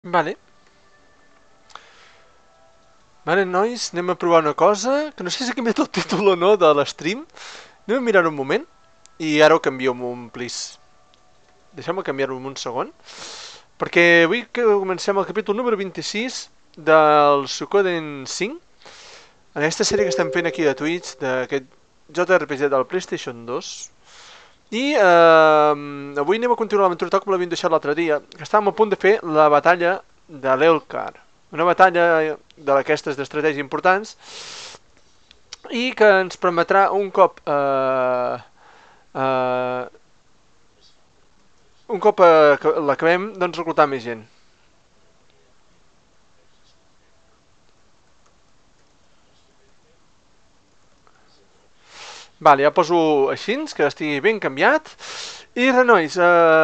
Vale. Vale, nois, anem a provar una cosa, que no sé si ha canviat el títol o no de l'stream. Anem a mirar un moment, i ara ho canvio un moment, please. Deixeu-me canviar-ho un segon, perquè avui que comencem el capítol número 26 del Suikoden 5, en aquesta sèrie que estem fent aquí de Twitch, d'aquest JRPG del PlayStation 2. I avui anem a continuar l'aventura tal com l'havíem deixat l'altre dia, que estàvem a punt de fer la batalla de l'Elkar. Una batalla d'aquestes d'estratègia importants i que ens permetrà un cop que l'acabem, doncs reclutar més gent. Vale, ja poso així, que estigui ben canviat. I res, nois,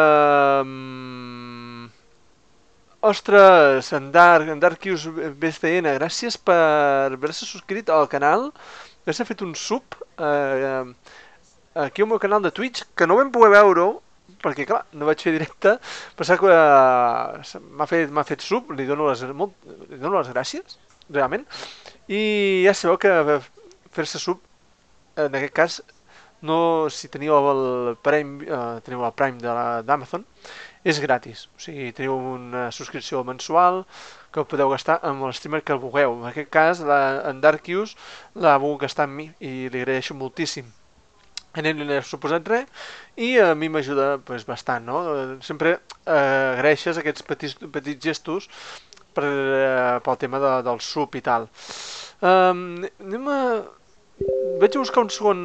ostres, en Darkius BCN, gràcies per haver-se subscrit al canal, haver-se fet un sub aquí al meu canal de Twitch, que no vam poder veure perquè clar, no vaig fer directe, pensava que m'ha fet sub, li dono les gràcies, realment, i ja sabeu que fer-se sub, en aquest cas, no, si teniu el Prime d'Amazon, és gratis, o sigui, teniu una subscripció mensual que podeu gastar amb el streamer que vulgueu. En aquest cas, en Darkius l'ha volgut gastar amb mi i li agraeixo moltíssim. A ell no n'he suposat res i a mi m'ajuda pues, bastant, no? Sempre agraeixes aquests petits gestos pel tema del sub i tal. Anem a... Vaig a buscar un segon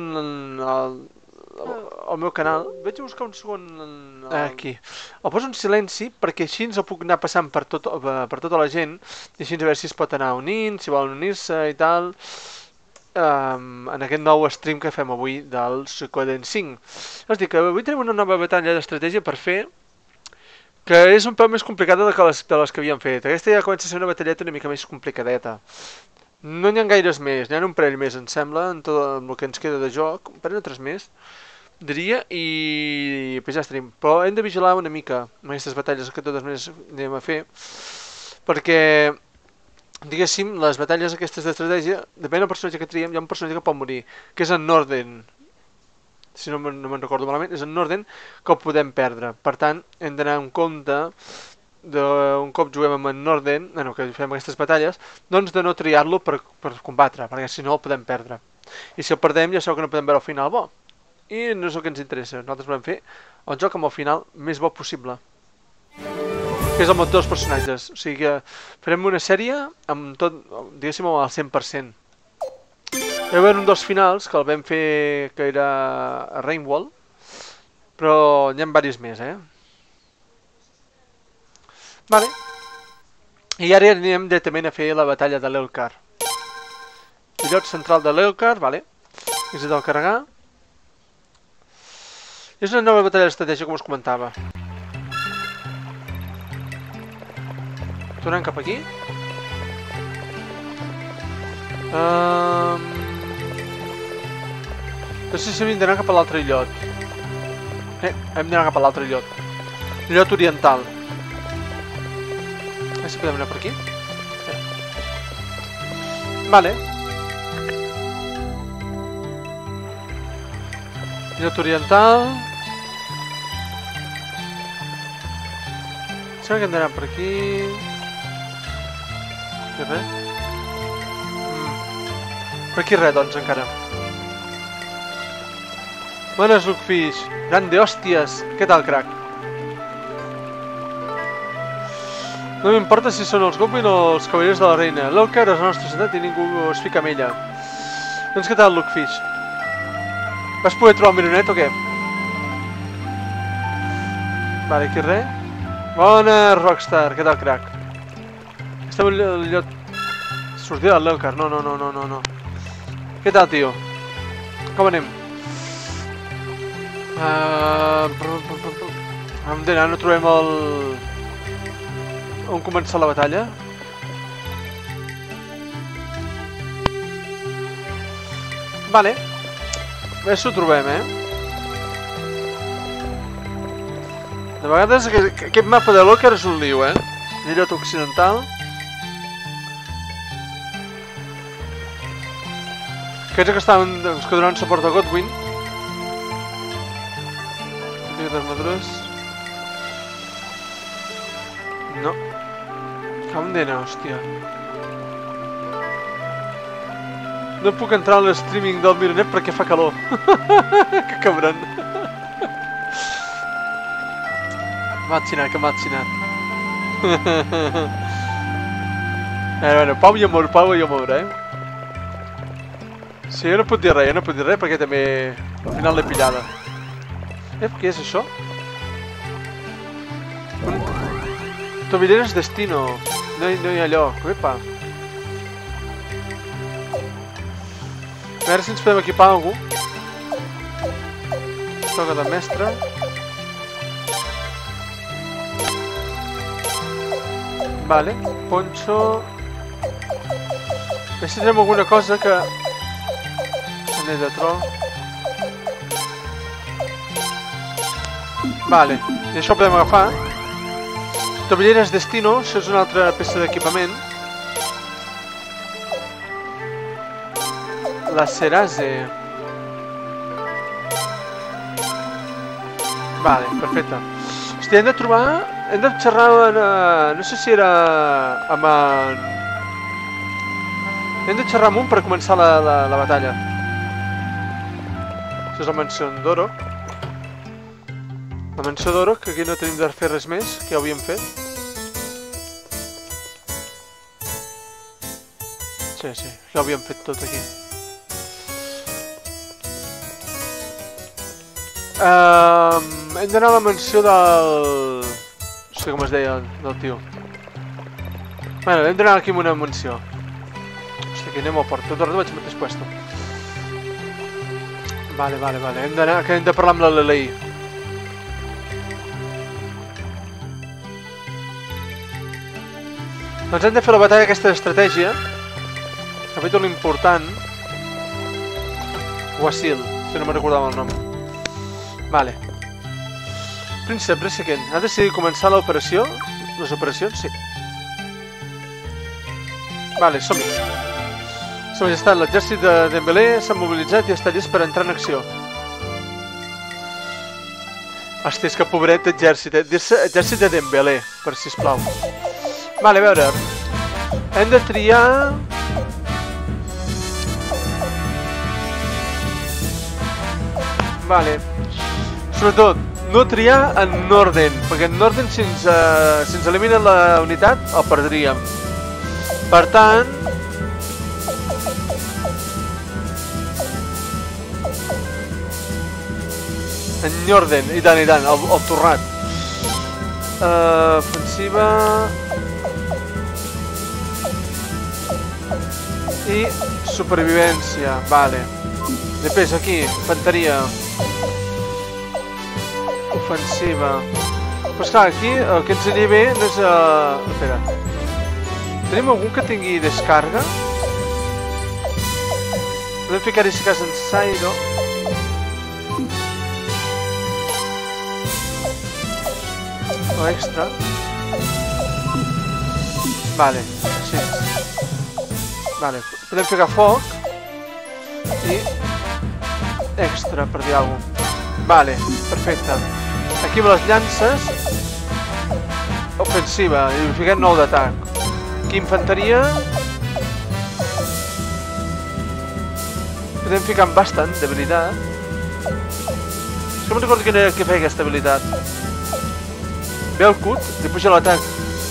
al meu canal. Vaig a buscar un segon aquí. El poso en silenci perquè així ens el puc anar passant per tota la gent i així a veure si es pot anar unint, si volen unir-se i tal. En aquest nou stream que fem avui del Suikoden 5. És a dir, que avui tenim una nova batalla d'estratègia per fer que és un pèl més complicada de les que havíem fet. Aquesta ja comença a ser una batalleta una mica més complicadeta. No n'hi ha gaires més, n'hi ha un parell més, em sembla, en tot el que ens queda de joc, un parell o tres més, diria, i pues ja estaríem. Però hem de vigilar una mica amb aquestes batalles que totes més anem a fer, perquè diguéssim, les batalles aquestes d'estratègia, depèn del personatge que triem, hi ha un personatge que pot morir, que és en Norden. Si no me'n recordo malament, és en Norden que el podem perdre. Per tant, hem d'anar en compte, un cop juguem amb en Norden, que fem aquestes batalles, doncs de no triar-lo per combatre, perquè si no el podem perdre. I si el perdem ja sabeu que no podem veure el final bo. I no és el que ens interessa, nosaltres volem fer el joc amb el final més bo possible. Que és el motor dels personatges, o sigui que farem una sèrie amb tot, diguéssim, al 100%. Hi va haver un dels finals que el vam fer, que era a Rainwall, però n'hi ha diversos més, Vale. I ara anem directament a fer la batalla de l'Elkar. Illot central de l'Elkar, vale. És el carregar. És una nova batalla d'estratègia, com us comentava. Tornem cap aquí. No sé si hem d'anar cap a l'altre illot. Hem d'anar cap a l'altre illot. L'illot oriental. A veure si podem anar per aquí. Vale. Illot oriental. Sembla que hem d'anar per aquí. Aquí res? Per aquí res, doncs, encara. Bones, Lukefish. Grande, hòsties. Què tal, crac? No m'importa si són els Goblin o els cavallers de la reina. L'Elkar és la nostra ciutat i ningú es fica amb ella. Doncs què tal, Lukefish? Vas poder trobar el mironet o què? Vale, aquí res. Bona, Rockstar. Què tal, crac? Estem al lloc... Sortida de l'Elkar. No. Què tal, tio? Com anem? Hem d'anar, no trobem el... On començar la batalla? Vale. A veure si ho trobem, De vegades aquest mapa de l'Elkar és un lío, Illot occidental. Aquests que estaven, els que donaven suport a Godwin. D'armadures. No. Com d'anar, hòstia. No puc entrar al streaming del Mironet perquè fa calor. Que cabron. M'ha xinat, que m'ha xinat. Bueno, Pau i amor, Sí, jo no puc dir res, perquè també al final l'he pillada. Què és això? Tobilleres destino. No hi ha lloc. Epa. A veure si ens podem equipar algú. Toca de mestre. Vale. Poncho. A veure si tenim alguna cosa que... Anell de tro. Vale, i això ho podem agafar. Tobilleres destino, això és una altra peça d'equipament. La cerase. Vale, perfecte. Hòstia, hem de trobar... Hem de xerrar amb... No sé si era... amb en... Hem de xerrar amb un per començar la batalla. Això és la mansió d'Oro. La mansió d'Oro, que aquí no tenim de fer res més, que ja ho havíem fet. Sí, ja ho havíem fet tot aquí. Hem d'anar a la mansió del... No sé com es deia, del tio. Bueno, hem d'anar aquí a una mansió. Hòstia, aquí anem al port. Tot el rato vaig al mateix puesto. Vale. Hem d'anar, que hem de parlar amb la Lelei. Doncs hem de fer la batalla aquesta d'estratègia. Capítol important. Wasil, si no me'n recordava el nom. Vale. Príncep Recicent, ha decidit començar l'operació? Les operacions? Sí. Vale, som-hi. Sa Majestat, l'exèrcit de Dembélé s'ha mobilitzat i està llest per entrar en acció. Hòstia, és que pobret exèrcit, dir-se exèrcit de Dembélé, per sisplau. Vale, a veure. Hem de triar... Vale. Sobretot, no triar en Norden, perquè en Norden, si ens elimina la unitat, el perdríem. Per tant... En Norden, i tant, el torrat. Ofensiva... I supervivència, vale. Després aquí, infanteria. Ofensiva. Però esclar, aquí el que ens aniria bé no és... Espera. Tenim algun que tingui descarga? Podem ficar-hi si cas en Sairo. O extra. Vale, sí. Vale, podem ficar foc i extra, per dir alguna cosa. Vale, perfecte. Aquí amb les llances, ofensiva, i fiquem 9 d'atac. Aquí infanteria. Podem ficar amb bastant d'habilitat. És que no recordo què feia aquesta habilitat. Ve el cut, li puja l'atac.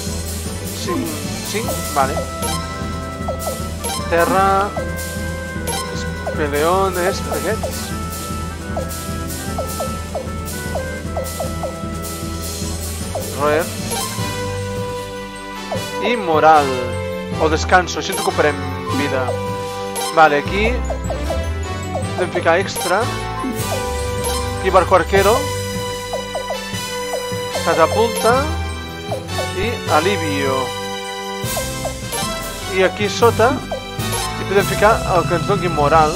5, vale. Terra... Peleones, aquests. Roer. I moral. O descanso, així ens recuperem vida. Vale, aquí... Podem ficar extra. Aquí barco arquero. Catapulta. I alivio. I aquí sota... Podem ficar el que ens doni moral.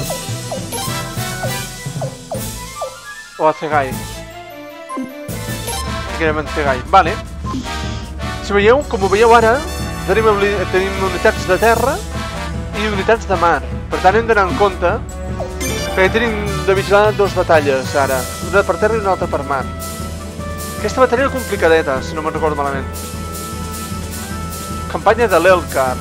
O a Cegai. Ficarem en Cegai. Vale. Si veieu, com ho veieu ara, tenim unitats de terra i unitats de mar. Per tant, hem d'anar en compte que tenim de vigilar dues batalles ara, una per terra i una altra per mar. Aquesta batalla era complicadeta, si no me'n recordo malament. Campanya de l'Elcar.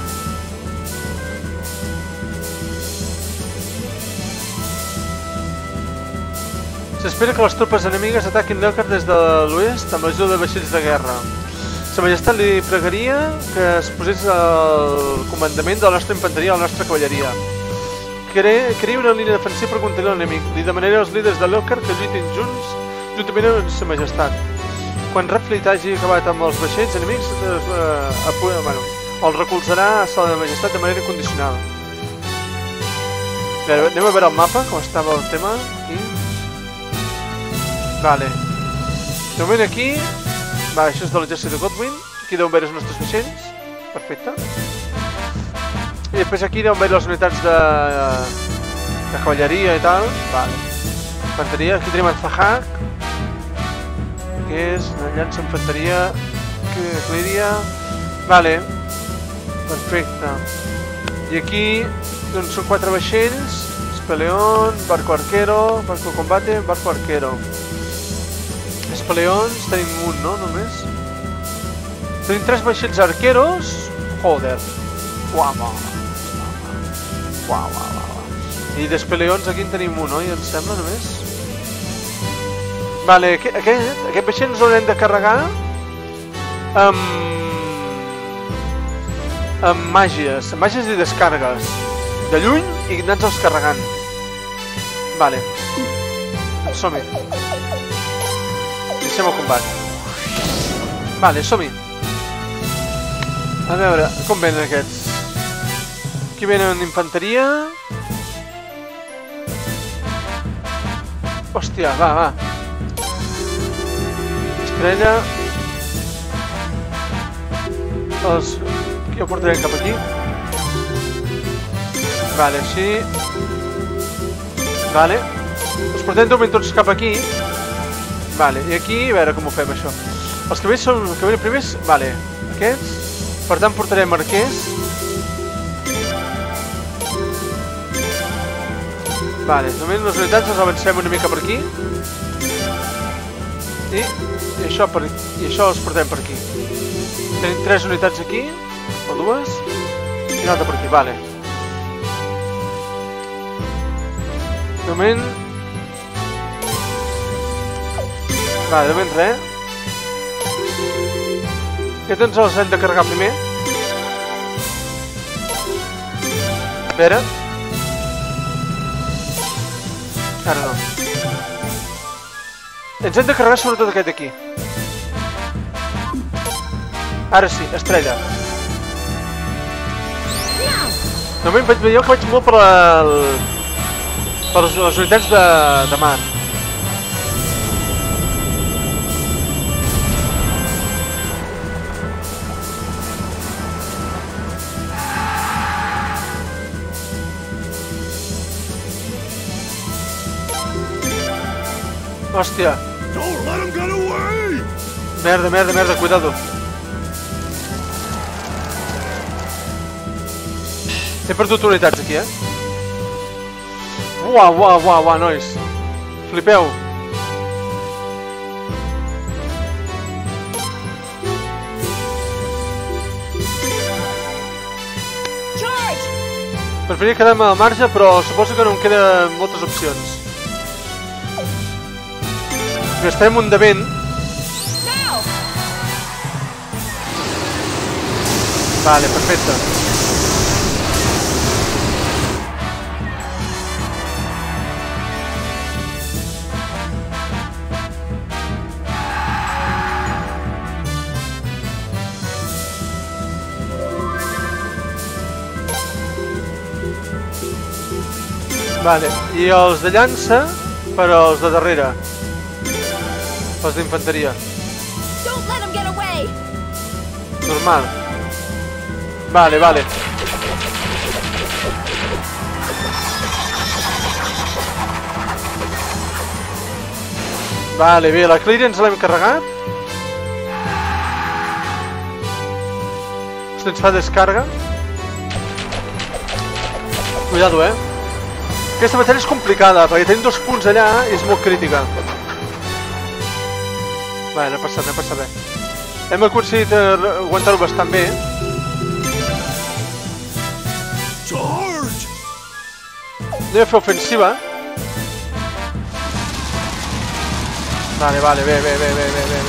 S'espera que les tropes enemigues ataquin l'Elcar des de l'oest amb l'ajuda de vaixells de guerra. Sa Majestat li pregaria que es posés al comandament de la nostra infanteria i la nostra cavalleria. Crea una línia defensiva per contenir l'enemic. Li demanaré als líders de l'Elcar que lluitin junts, juntament amb Sa Majestat. Quan Redfleet hagi acabat amb els vaixells enemics, el recolzarà a Sa Majestat de manera incondicional. Bé, anem a veure el mapa, com estava el tema. Aquí. Vale. De moment aquí... Va, això és de l'exèrcit de Godwyn. Aquí deuen veure els nostres vaixells. Perfecte. I després aquí deuen veure les unitats de cavalleria i tal. Vale. Infanteria. Aquí tenim el Zahak, que és una llança infanteria. Clíria. Vale. Perfecte. I aquí doncs, són 4 vaixells. Espeleón, barco arquero, barco combate, barco arquero. Espeleons, tenim un, no? Només. Tenim 3 vaixells arqueros. Joder. Guama. I d'espeleons aquí en tenim un, oi? Em sembla, només. Vale, aquest vaixell ens haurem de carregar amb màgies. Amb màgies i descargues. De lluny i anar-nos carregant. Vale. Som-hi. Deixem el combat. Vale, som-hi. A veure, com venen aquests? Aquí venen infanteria. Hòstia, va. Estrella. Ja ho portarem cap aquí. Vale, així. Vale. Els portem de moment tots cap aquí. Vale, i aquí, a veure com ho fem, això. Els que venen primers, vale, aquests. Per tant, portarem arquers. Vale, de moment les unitats les avancem una mica per aquí. I això els portem per aquí. Tenim 3 unitats aquí, o 2, i una altra per aquí, vale. De moment... Vale, de moment res. Aquests ens els hem de carregar primer. A veure. Ara no. Ens hem de carregar sobretot aquest d'aquí. Ara sí, estrella. De moment veieu que vaig molt per les unitats de mar. Hòstia. Merda, cuidado. He perdut unitats aquí, Uau, nois. Flipeu. Preferiria quedar-me al marge, però suposo que no em queden moltes opcions. Gastarem un de vent. Vale, perfecte. Vale, i els de llança per als de darrere. Els d'infanteria. Normal. Vale. Vale, bé, la Cleary ens l'hem carregat. Se'ns fa descarga. Cuidado, Aquesta batalla és complicada, perquè tenim 2 punts allà i és molt crítica. Bé, no passa bé. Hem aconseguit aguantar-ho bastant bé. Anem a fer ofensiva. Vale, bé.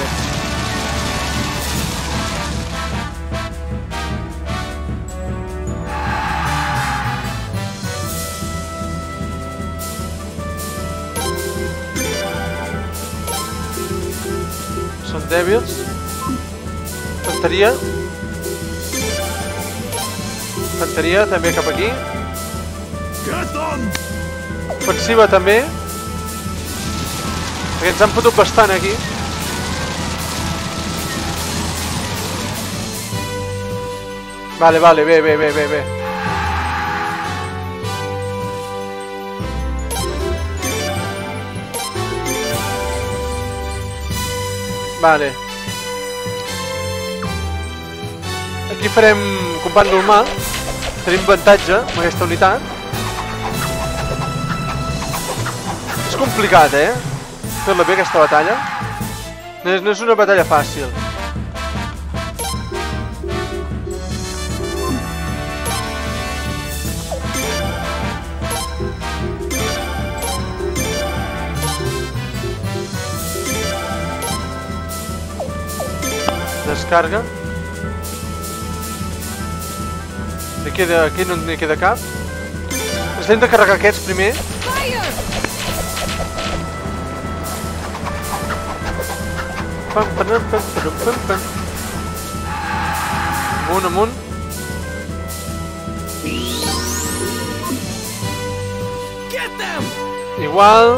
Són dèbils. Infanteria també cap aquí. Ofensiva també. Perquè ens han fotut bastant aquí. Vale, bé. Vale. Aquí farem combat normal. Tenim avantatge amb aquesta unitat. És complicat, fer-la bé aquesta batalla. No és una batalla fàcil. Descarga. Aquí no n'hi queda cap. Ens hem de carregar aquests primer. Amunt. Igual.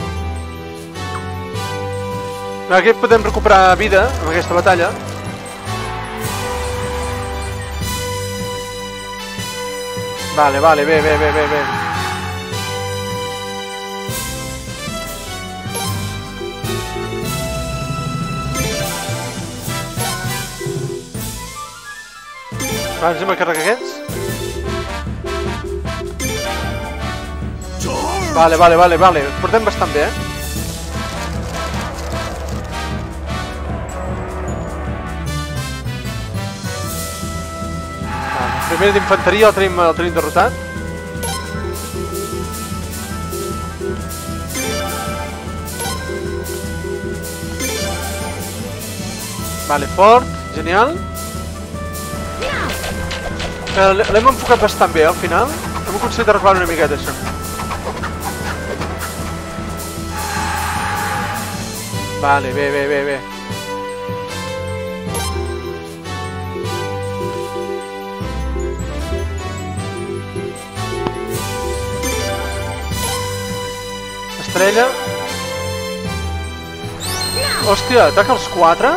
Aquí podem recuperar vida amb aquesta batalla. Vale, bé. Ens hem de carregar aquests. Vale. Portem bastant bé, Primer d'infanteria el tenim derrotat. Vale, fort, genial. L'hem enfocat bastant bé, al final. Hem aconseguit arreglar una miqueta, això. Vale, bé. Estrella. Hòstia, ataca els 4?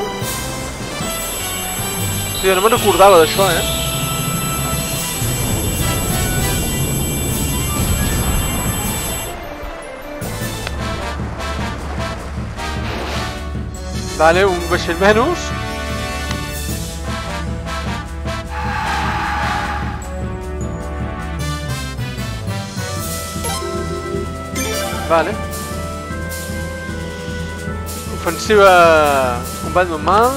Hòstia, no me'n recordava d'això, Vale, un vaixell menys. Vale. Ofensiva... combat normal.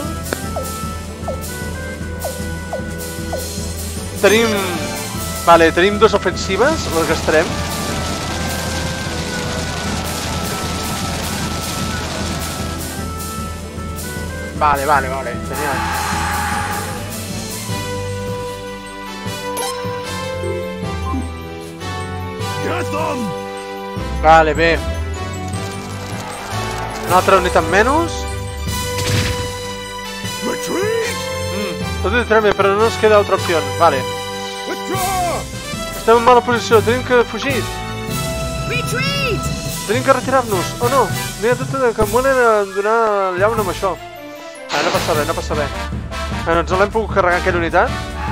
Tenim... Vale, tenim 2 ofensives, les gastarem. Vale, genial. Vale, bé. Una altra unitat menys. Tot ho bé, però no ens queda altra opció. Vale. Estem en mala posició, tenim que fugir. Tenim que retirar-nos, o no? No hi ha dubte que em volen donar el llauna amb això. No passa res. Ens l'hem pogut carregar aquella unitat.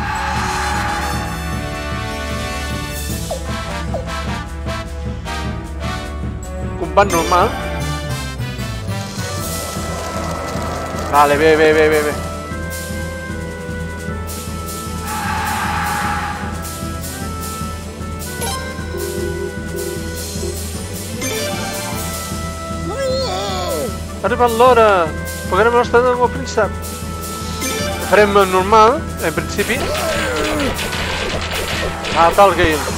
Combat normal. Vale, bé. Ha arribat l'hora! Pagarem el nostre del príncep. Farem normal, en principi. Tal Gale.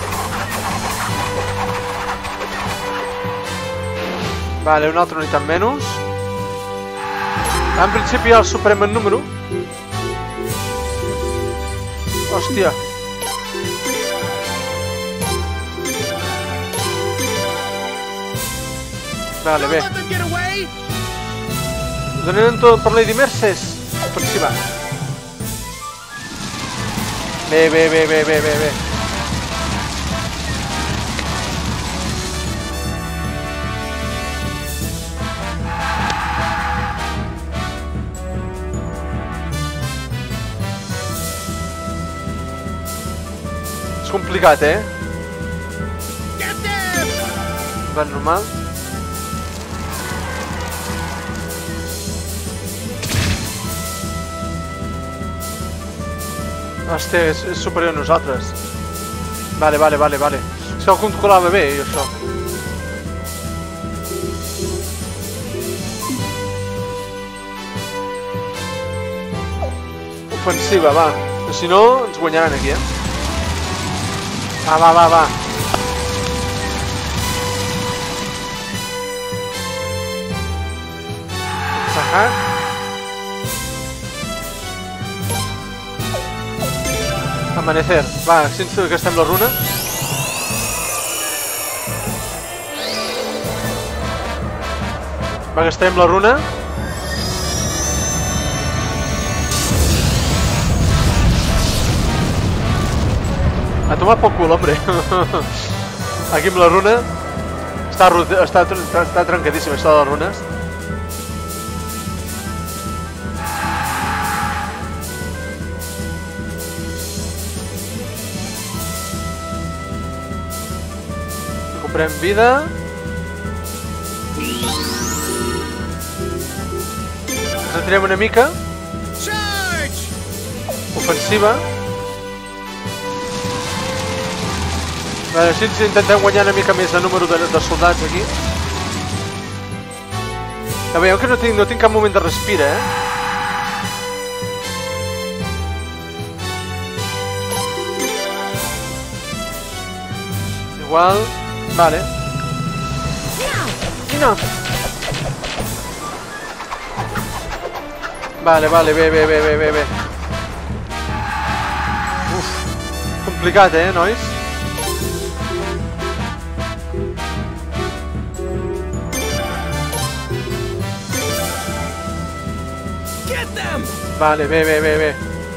Vale, una altra unitat menys. En principi ja el superem en número. Hòstia. Vale, bé. Donem tot per Lady Merces. Ofensiva. Bé. És complicat, Va normal. Hòstia, és superior a nosaltres. Vale. És que el controlava bé, jo, això. Ofensiva, va. Si no, ens guanyaran aquí, Va. Sahat. Amanecer. Va, si ens gastem la runa. Va, gastem la runa. A tomar por cul, hombre. Aquí amb la runa. Està trencadíssima, això de les runes. Comprem vida. Ens retirem una mica. Ofensiva. Vale, així intentem guanyar una mica més de número de soldats aquí. Ja veieu que no tinc cap moment de respira, Igual... Vale. No. Vale, bé. Uf, complicat, nois? Vale, bé.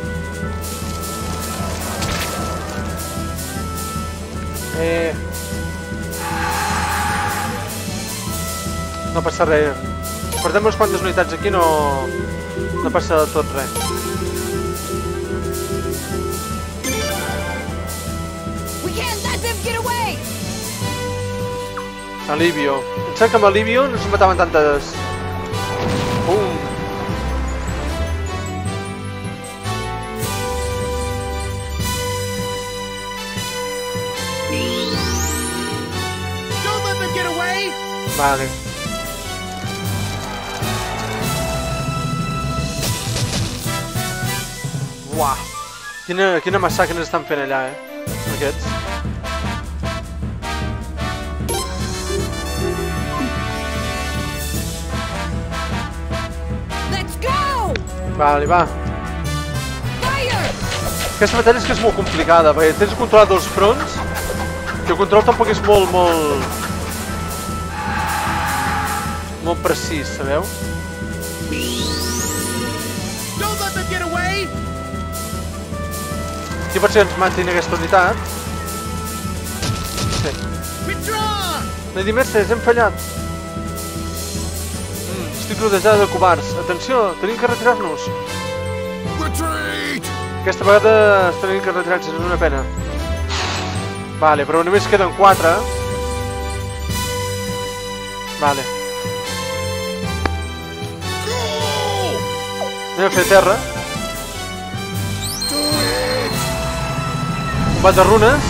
No passa res. Si perdem unes quantes unitats aquí no passa de tot res. Alivio. Em sembla que amb Alivio no se'n mataven tantes... Bum! Vale. Uah. Quina massacre estan fent allà, aquests. Vale, va. Aquesta batalla és que és molt complicada, perquè tens controlat els fronts, i el control tampoc és molt precís, sabeu? Aquí pot ser que ens matin aquesta unitat. Sí. Lady Merces, hem fallat. Estic rodejada de covards. Atenció, tenim que retirar-nos. Aquesta vegada tenim que retirar-nos, és una pena. Vale, però només queden 4. Vale. Anem a fer terra. Combat de runes.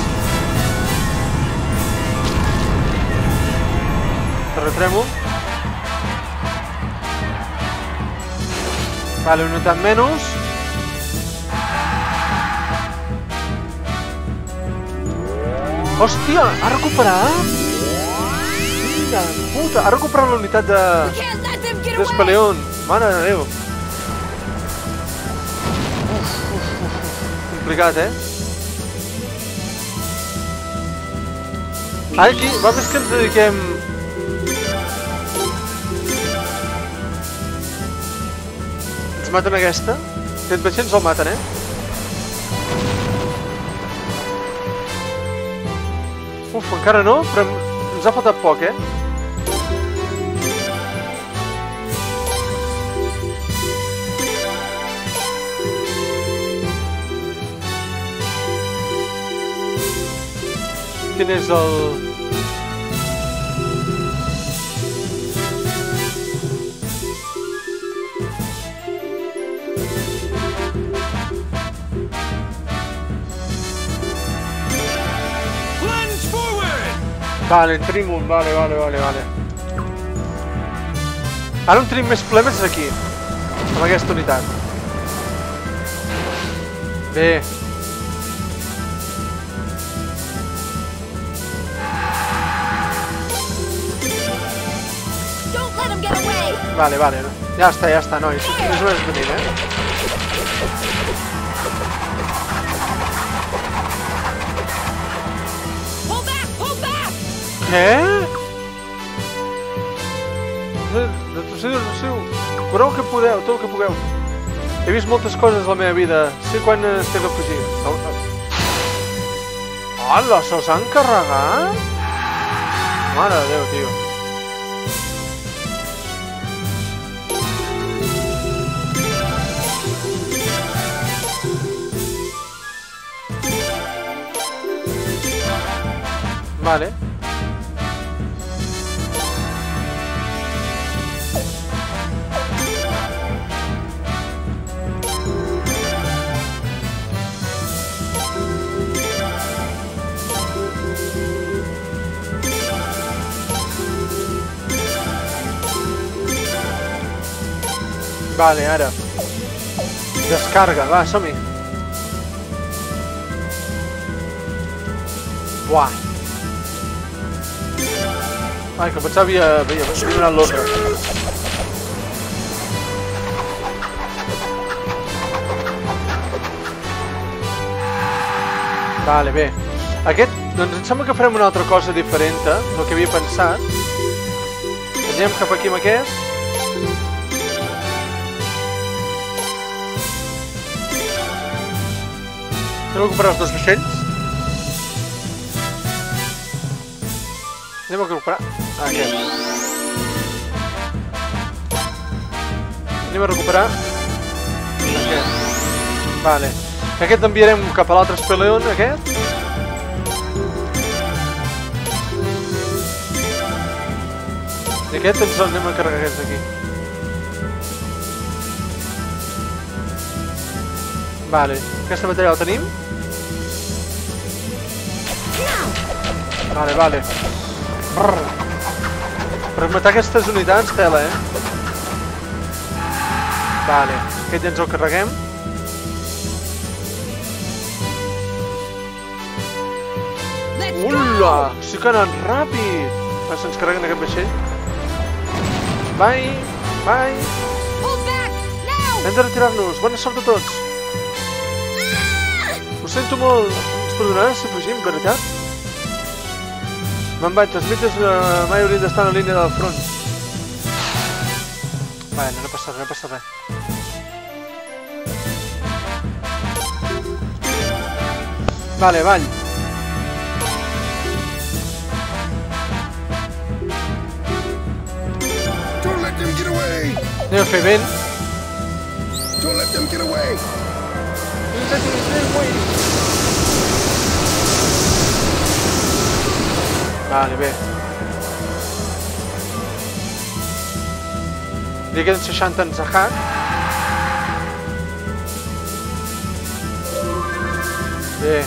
Terratrèmol. Vale, unitat menys. Hòstia, ha recuperat! Mira, puta, ha recuperat la unitat d'Espeleon. Mare de Déu. Complicat, Aquí, va més que ens dediquem... Ens maten aquesta? Aquest vaixell ens el maten, Uf, encara no, però ens ha faltat poc, Quin és el... Vale, en tenim un, vale. Ara on tenim més problemes és aquí, amb aquesta unitat. Bé. Vale, ja està, nois. És només venir, Què? Retrocediu. Correu que podeu, tot el que pugueu. He vist moltes coses a la meva vida. Sé quan estem a fugir. Hola, se'ls han carregat? Mare de Déu, tio. Vale. Vale, ara. Descarga, va, som-hi. Buah. Ai, que pensava havia donat l'ordre. Vale, bé. Aquest, doncs em sembla que farem una altra cosa diferent del que havia pensat. Anem cap aquí amb aquest. Anem a recuperar els dos vaixells. Anem a recuperar aquest. Anem a recuperar aquest. Vale. Aquest enviarem cap a l'altre Espeleon, aquest. I aquest ens anem a carregar aquests d'aquí. Vale. Aquesta bateria la tenim? Vale. Per matar aquestes unitats, tela, Vale, aquest ja ens el carreguem. Ula! Sí que ha anat ràpid! Se'ns carreguen aquest vaixell. Bye! Hem de retirar-nos. Bona sort a tots! Ho sento molt. Ens perdonaran si fugim, veritat? Me'n vaig, els mites mai haurien d'estar en la línia del front. Vale, no passa res. Vale, avall. Anem a fer vent. Vale, bé. Li queden 60 en Zahar. Bé.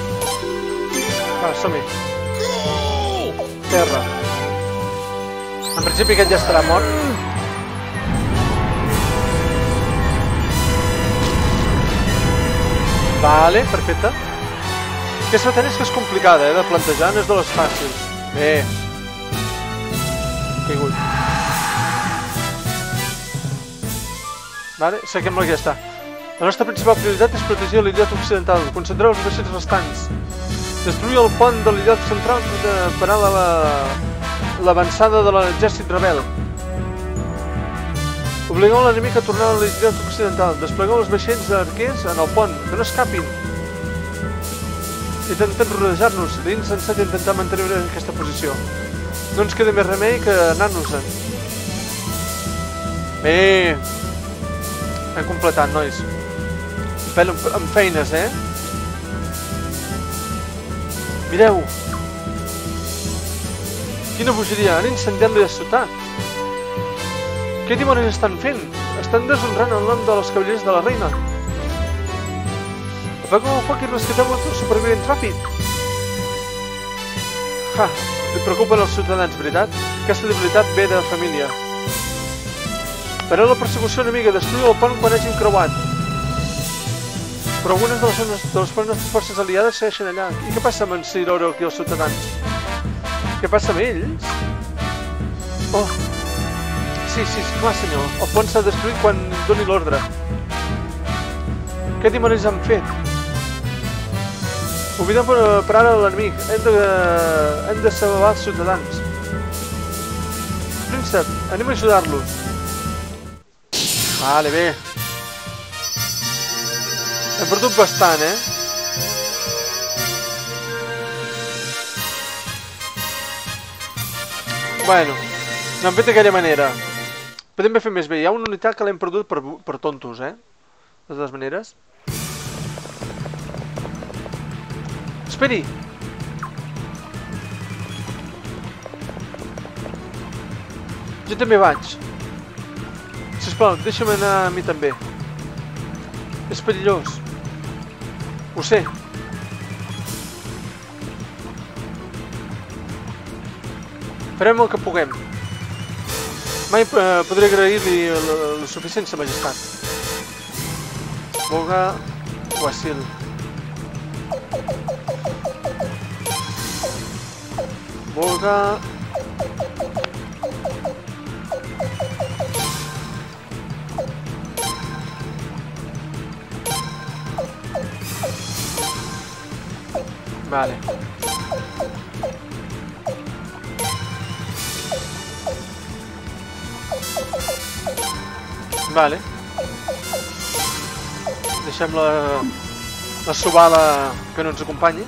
Va, som-hi. Terra. En principi aquest ja estarà mort. Vale, perfecte. Aquesta batalla és que és complicada, de plantejar, no és de les fàcils. Bé. Caigut. Vale, seguim-la, ja està. La nostra principal prioritat és protegir l'illot occidental, concentrar els vaixells restants, destruir el pont de l'illot central per parar l'avançada de l'exèrcit rebel. Obligueu l'enemic a tornar a l'illot occidental, desplegueu els vaixells d'arquers en el pont, que no escapin. Intentem rodejar-nos, d'insensat intentar mantenir aquesta posició. No ens queda més remei que anar-nos-en. Bé! Hem completat, nois. Amb feines, Mireu! Quina bogeria! Han incendiat la ciutat! Què dimonis estan fent? Estan deshonrant el nom dels cavallers de la reina. Apagueu el foc i rescateu el supervivent ràpid! Ha! Li preocupen els ciutadans, veritat? Aquesta debilitat ve de família. Pareu la persecució enemiga, destruïu el pont quan hàgim creuat. Però algunes de les nostres forces aliades segueixen allà. I què passa amb en Sir Orok i els ciutadans? Què passa amb ells? Oh! Sí, clar senyor. El pont s'ha destruït quan doni l'ordre. Què dimonis han fet? Oblidem per ara l'enemic. Hem de salvar els ciutadans. Príncep, anem a ajudar-los. Vale, bé. Hem perdut bastant, Bueno, no hem fet d'aquella manera. Podem haver fet més bé. Hi ha una unitat que l'hem perdut per tontos, De totes maneres. Esperi! Jo també vaig. Sisplau, deixa'm anar a mi també. És perillós. Ho sé. Farem el que puguem. Mai podré agrair-li la suficient sa majestat. Boga Wasil. Boga... Vale. Vale. Deixem la subala que no ens acompanyi.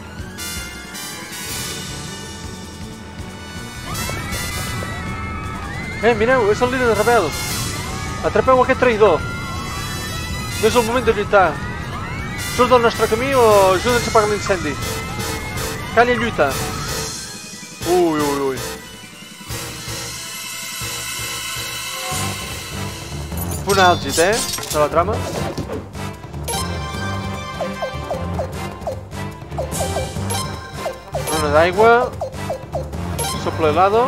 Mireu, és el líder rebel. Atrapeu aquest traïdor. No és el moment de lluitar. Surt del nostre camí o ajuda'ns a apagar l'incendi. Calla i lluita. Ui. Punt àlgid, de la trama. Runa d'aigua. Sople helado.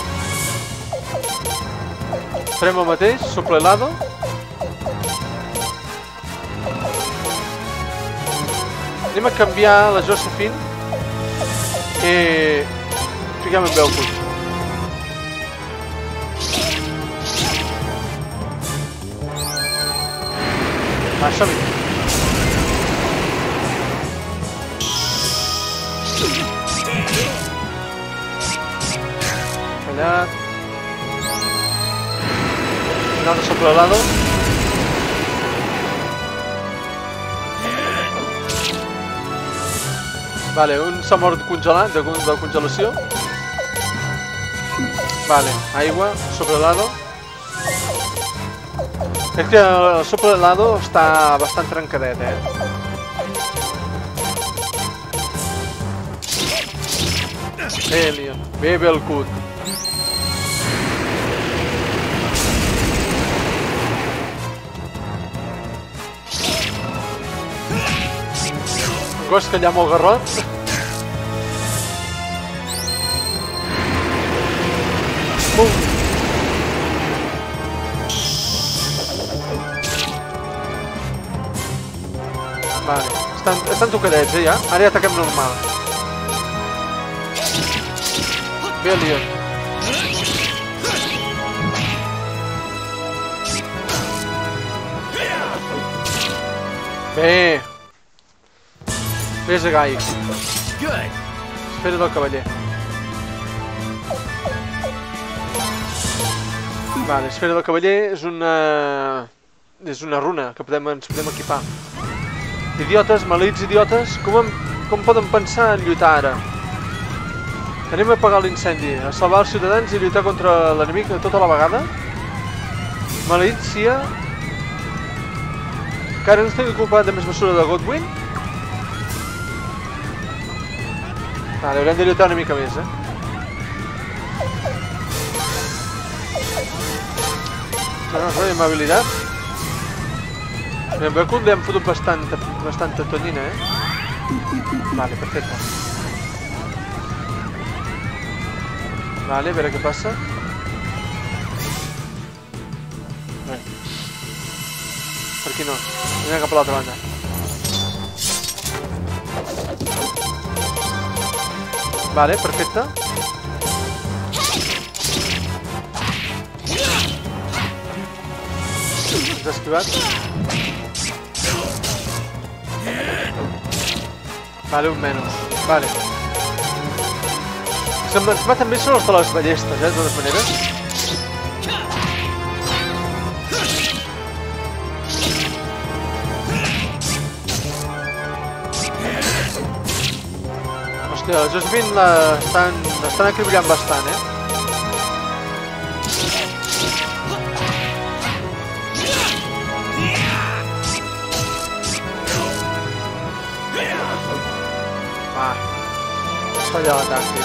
Farem el mateix, sople helado. Anem a canviar la Josephine. Fiquem en Belkut. Va, som-hi. Callat. Un altre sople helado. Vale, un s'ha mort congelat, de congelació. Vale, aigua, sople helado. És que el sople helado està bastant trencadet, Leon, bebe el cut. Gos que allà molt garrot. Bum. Vale, estan tocadets, ja? Ara ja ataquem normal. Bé, Leon. Bé. Vés a Gai. Esfera del cavaller. Vale, esfera del cavaller és una runa que ens podem equipar. Idiotes, maleïts idiotes, com poden pensar en lluitar ara? Anem a apagar l'incendi, a salvar els ciutadans i lluitar contra l'enemic tota la vegada? Maleït sia que ara ens tenim culpat de més mesura de Godwyn? Vale, haurem de lluitar una mica més, No, amabilitat. Veu que li hem fotut bastanta tonyina, Vale, perfecte. Vale, a veure què passa. Bé. Per aquí no. Anem cap a l'altra banda. Vale, perfecte. Ens ha esquivat. Vale, un menys. Vale. Ens maten bé són els de les ballestes, de totes maneres. Hòstia, la Josephine l'estan acribillant bastant, Es falla l'atac, tio.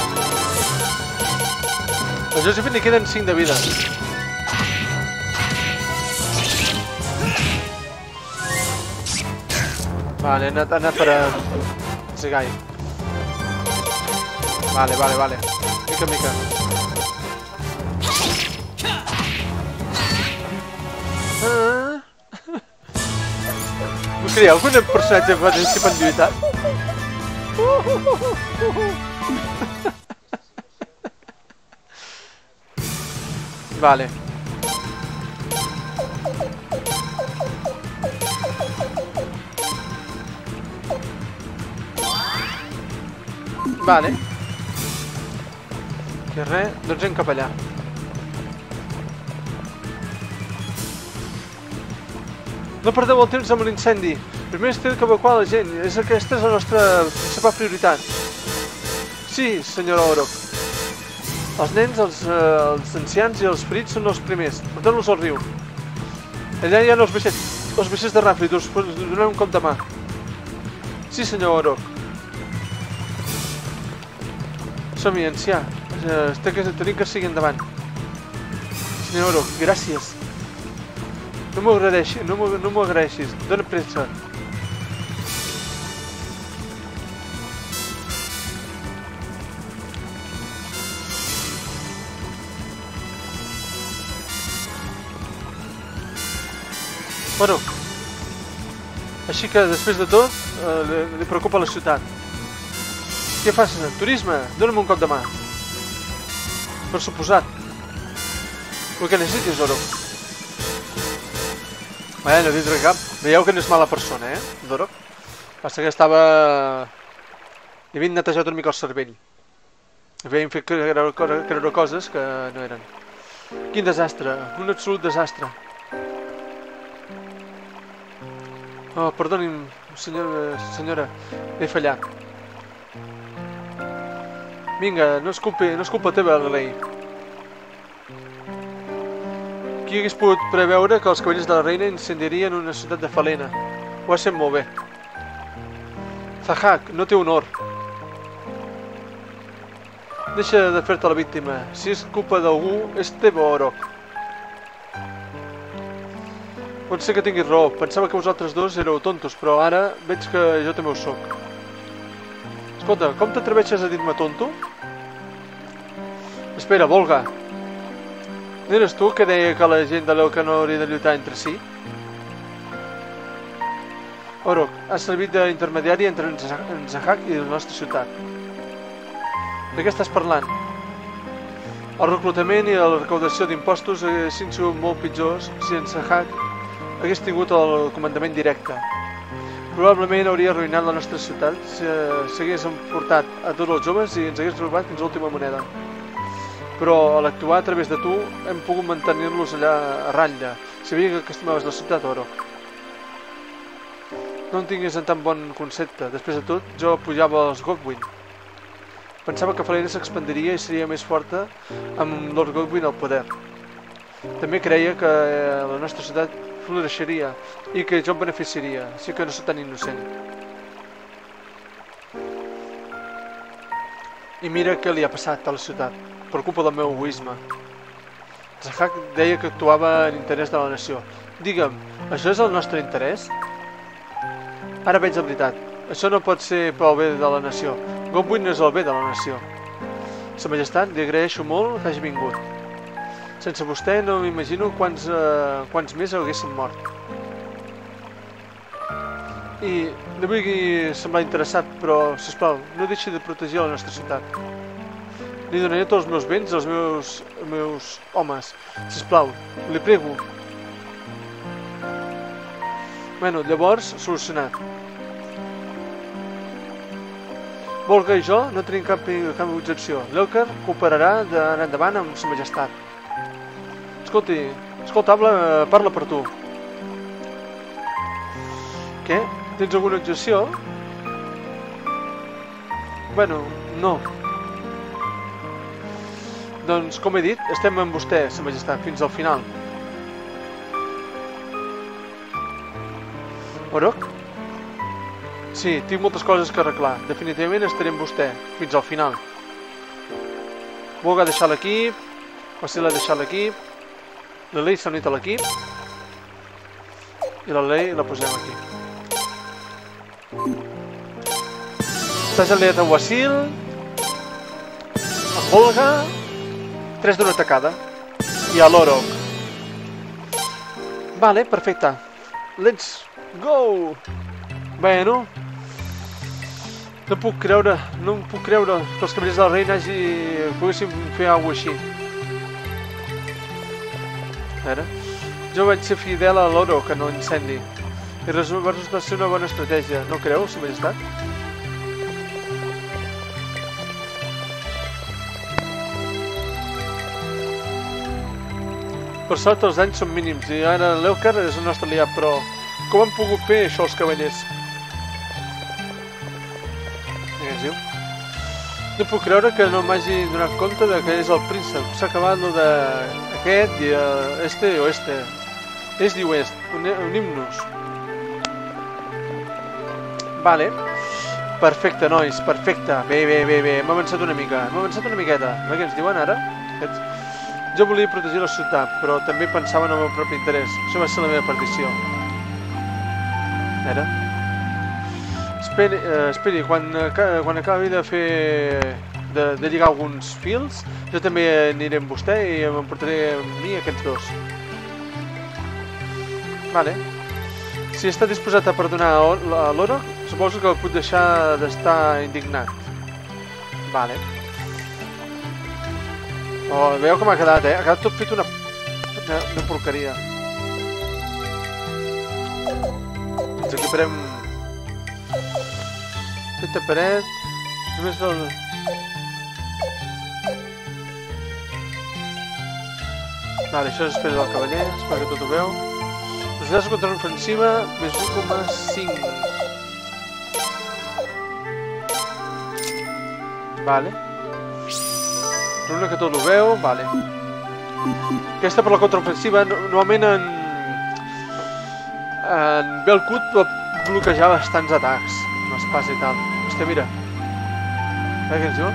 A Josephine li queden 5 de vida. Vale, ha anat per a Zegai. Vale. Mica en mica. Us creieu que un personatge participa en lluitar? Vale. Vale. Que res, doncs anem cap allà. No perdeu el temps amb l'incendi. Primer es té que evacuar la gent. Aquesta és la nostra principal prioritat. Sí, senyora Orok. Els nens, els ancians i els ferits són els primers. Portem-los al riu. Allà hi ha els vaixells de ràfid. Us donarem un cop de mà. Sí, senyor Orok. Som-hi, ancià. Tenim que seguir endavant. Senyor Orok, gràcies. No m'ho agraeixis. Dóna pressa. Bueno, així que després de tot li preocupa la ciutat. Què fas? Turisme? Dóna'm un cop de mà. Per suposat. El que necessitis, Oro. No he dit cap. Veieu que no és mala persona, Doro? Passa que estava... Li havien netejat una mica el cervell. Havien fet creure coses que no eren. Quin desastre, un absolut desastre. Oh, perdoni'm, senyora, he fallat. Vinga, no és culpa teva, Lelei. Qui hagués pogut preveure que els cavallers de la reina incendiarien una ciutat de Falena? Ho has fet molt bé. Zahak, no té honor. Deixa de fer-te la víctima. Si és culpa d'algú, és teva, Orok. Pot ser que tinguis raó. Pensava que vosaltres dos éreu tontos, però ara veig que jo també ho soc. Escolta, com t'atreveixes a dir-me tonto? Espera, Volga. No eres tu que deia que la gent de l'Elka no hauria de lluitar entre si? Orok, has servit d'intermediari entre en Zahak i la nostra ciutat. De què estàs parlant? El reclutament i la recaudació d'impostos haguessin sigut molt pitjors si en Zahak hagués tingut el comandament directe. Probablement hauria arruïnat la nostra ciutat si s'hagués emportat a tots els joves i ens hagués robat fins a l'última moneda. Però a l'actuar a través de tu hem pogut mantenir-los allà a ratlla. Sabia que estimaves la ciutat, Orok. No en tinguis en tan bon concepte. Després de tot, jo pujava els Godwyn. Pensava que Falena s'expandiria i seria més forta amb Lord Godwyn al poder. També creia que la nostra ciutat floreixeria i que jo em beneficiaria, així que no soc tan innocent. I mira què li ha passat a la ciutat, per culpa del meu egoisme. Zahak deia que actuava en interès de la nació. Digue'm, això és el nostre interès? Ara veig la veritat. Això no pot ser pel bé de la nació. Godwyn no és el bé de la nació. Sa Majestat, li agraeixo molt que hagi vingut. Sense vostè no m'imagino quants més haguessin mort. I no vull semblar interessat, però, sisplau, no deixi de protegir la nostra ciutat. Li donaré tots els meus béns als meus homes. Sisplau, li prego. Bueno, llavors, solucionat. Volga i jo no tenim cap objecció. L'Elka cooperarà d'ara endavant amb Sa Majestat. Escolta, parla per tu. Què? Tens alguna objecció? Bueno, no. Doncs, com he dit, estem amb vostè, Sa Majestat, fins al final. Orok? Sí, tinc moltes coses que arreglar. Definitivament estaré amb vostè, fins al final. Volga deixar l'equip, Vasila deixar l'equip, la Lei s'ha unit a l'equip i la Lei la posem aquí. Estàs aliat a Wasil, a Volga, 3 d'una tacada, i a l'Orok. Vale, perfecte. Let's go! Bueno, no puc creure que els cavallers de la reina poguessin fer alguna cosa així. A veure, jo vaig ser fidel a l'Orok en l'incendi i va resultar ser una bona estratègia, no creu, Sa Majestat? Per sort els danys són mínims i ara l'Elka és el nostre aliat, però com han pogut fer això els cavallers? No puc creure que no m'hagi donat compte que és el príncep. S'ha acabat lo d'aquest i este o este. Est i oest. Unim-nos. Vale. Perfecte, nois. Perfecte. Bé. Hem avançat una mica. Hem avançat una miqueta. Què ens diuen ara? Jo volia protegir la ciutat, però també pensava en el meu propi interès. Això va ser la meva perdició. Era? Esperi, quan acabi de lligar alguns fils, jo també aniré amb vostè i m'emportaré amb mi aquests dos. Vale. Si està disposat a perdonar a l'Orok, suposo que el puc deixar d'estar indignat. Vale. Oh, veieu com ha quedat, eh? Ha quedat tot fet una porqueria. Ens equiparem... Feta paret... Només el... Vale, això és espera del cavaller, espero que tot ho veu. Necessitats de contraofensiva, més 1,5. Vale. Una que tot ho veu, vale. Aquesta per la contraofensiva, normalment en Belkut pot bloquejar bastants atacs, amb espasa i tal. Hòstia, mira. Què ens diuen?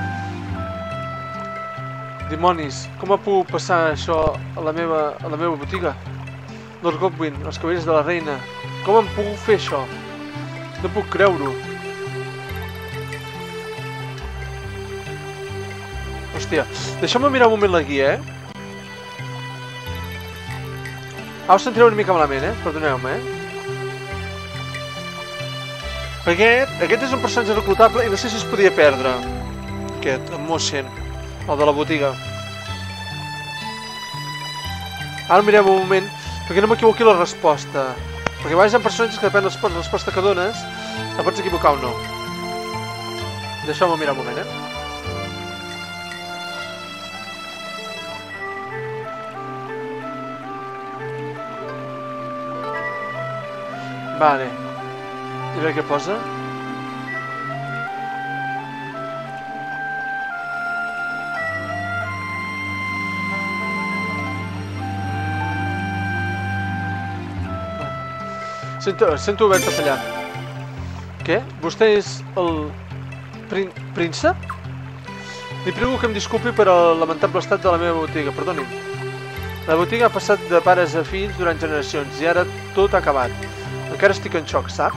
Dimonis, com ha pogut passar això a la meva botiga? Lord Godwyn, els cavallers de la reina. Com han pogut fer això? No puc creure-ho. Hòstia, deixeu-me mirar un moment la guia, Ara us sentireu una mica malament, perdoneu-me, Perquè aquest és un personatge reclutable i no sé si es podia perdre. Aquest, en Motion, el de la botiga. Ara mirem un moment, perquè no m'equivoqui la resposta. Perquè a vegades hi ha personatges que depèn de la resposta que dones, et pots equivocar o no. Deixeu-me mirar un moment, Vale. I a veure què posa. Sento haver-te fallat. Què? Vostè és el príncep? Li prego que em disculpi per el lamentable estat de la meva botiga, perdoni'm. La botiga ha passat de pares a fills durant generacions i ara tot ha acabat. Encara estic en xoc, sap?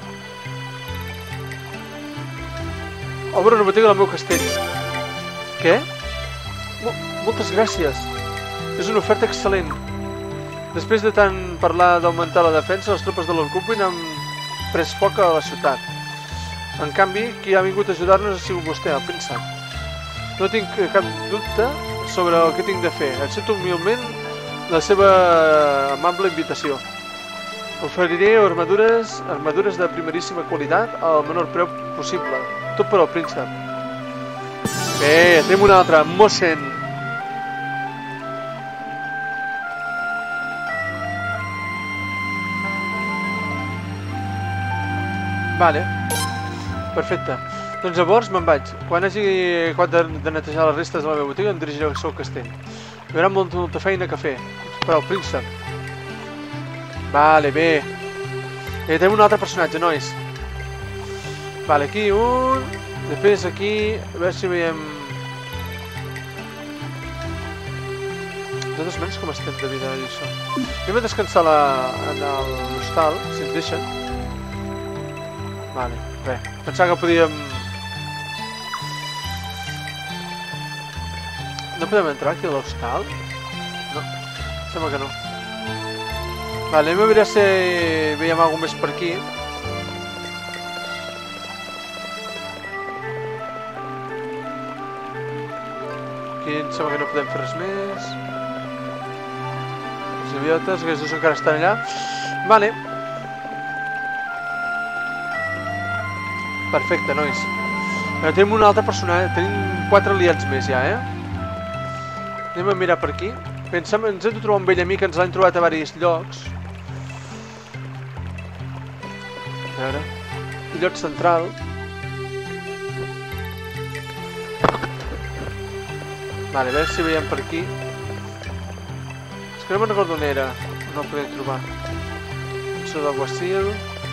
Obre una botiga al meu castell. Què? Moltes gràcies. És una oferta excel·lent. Després de tant parlar d'augmentar la defensa, les tropes de l'Orcupin han pres foc a la ciutat. En canvi, qui ha vingut a ajudar-nos ha sigut vostè, el príncep. No tinc cap dubte sobre el que tinc de fer. Accepto humilment la seva amable invitació. Oferiré armadures de primeríssima qualitat al menor preu possible. Tot per al príncep. Bé, tenim una altra. Mossen. Vale. Perfecte. Doncs llavors me'n vaig. Quan hagi acabat de netejar les restes de la meva botiga em dirigiré al seu castell. Hi haurà molta feina que fer. Per al príncep. Vale, bé. Tenim un altre personatge, nois. Vale, aquí un... Després aquí... A veure si veiem... De totes maneres, com estem de vida i això? Anem a descansar en l'hostal, si ens deixen. Vale, bé. Pensava que podíem... No podem entrar aquí a l'hostal? No, sembla que no. Vale, anem a veure si veiem alguna més per aquí. Aquí em sembla que no podem fer res més. Els idiotes, aquests dos encara estan allà. Vale. Perfecte, nois. Tenim un altre personatge, tenim 4 aliats més ja, Anem a mirar per aquí. Ens hem de trobar un vell amic, ens l'hem trobat a diversos llocs. A veure... Illot central. Vale, a veure si veiem per aquí. És que no me'n recordo on era. No el podem trobar. Això del Guasil.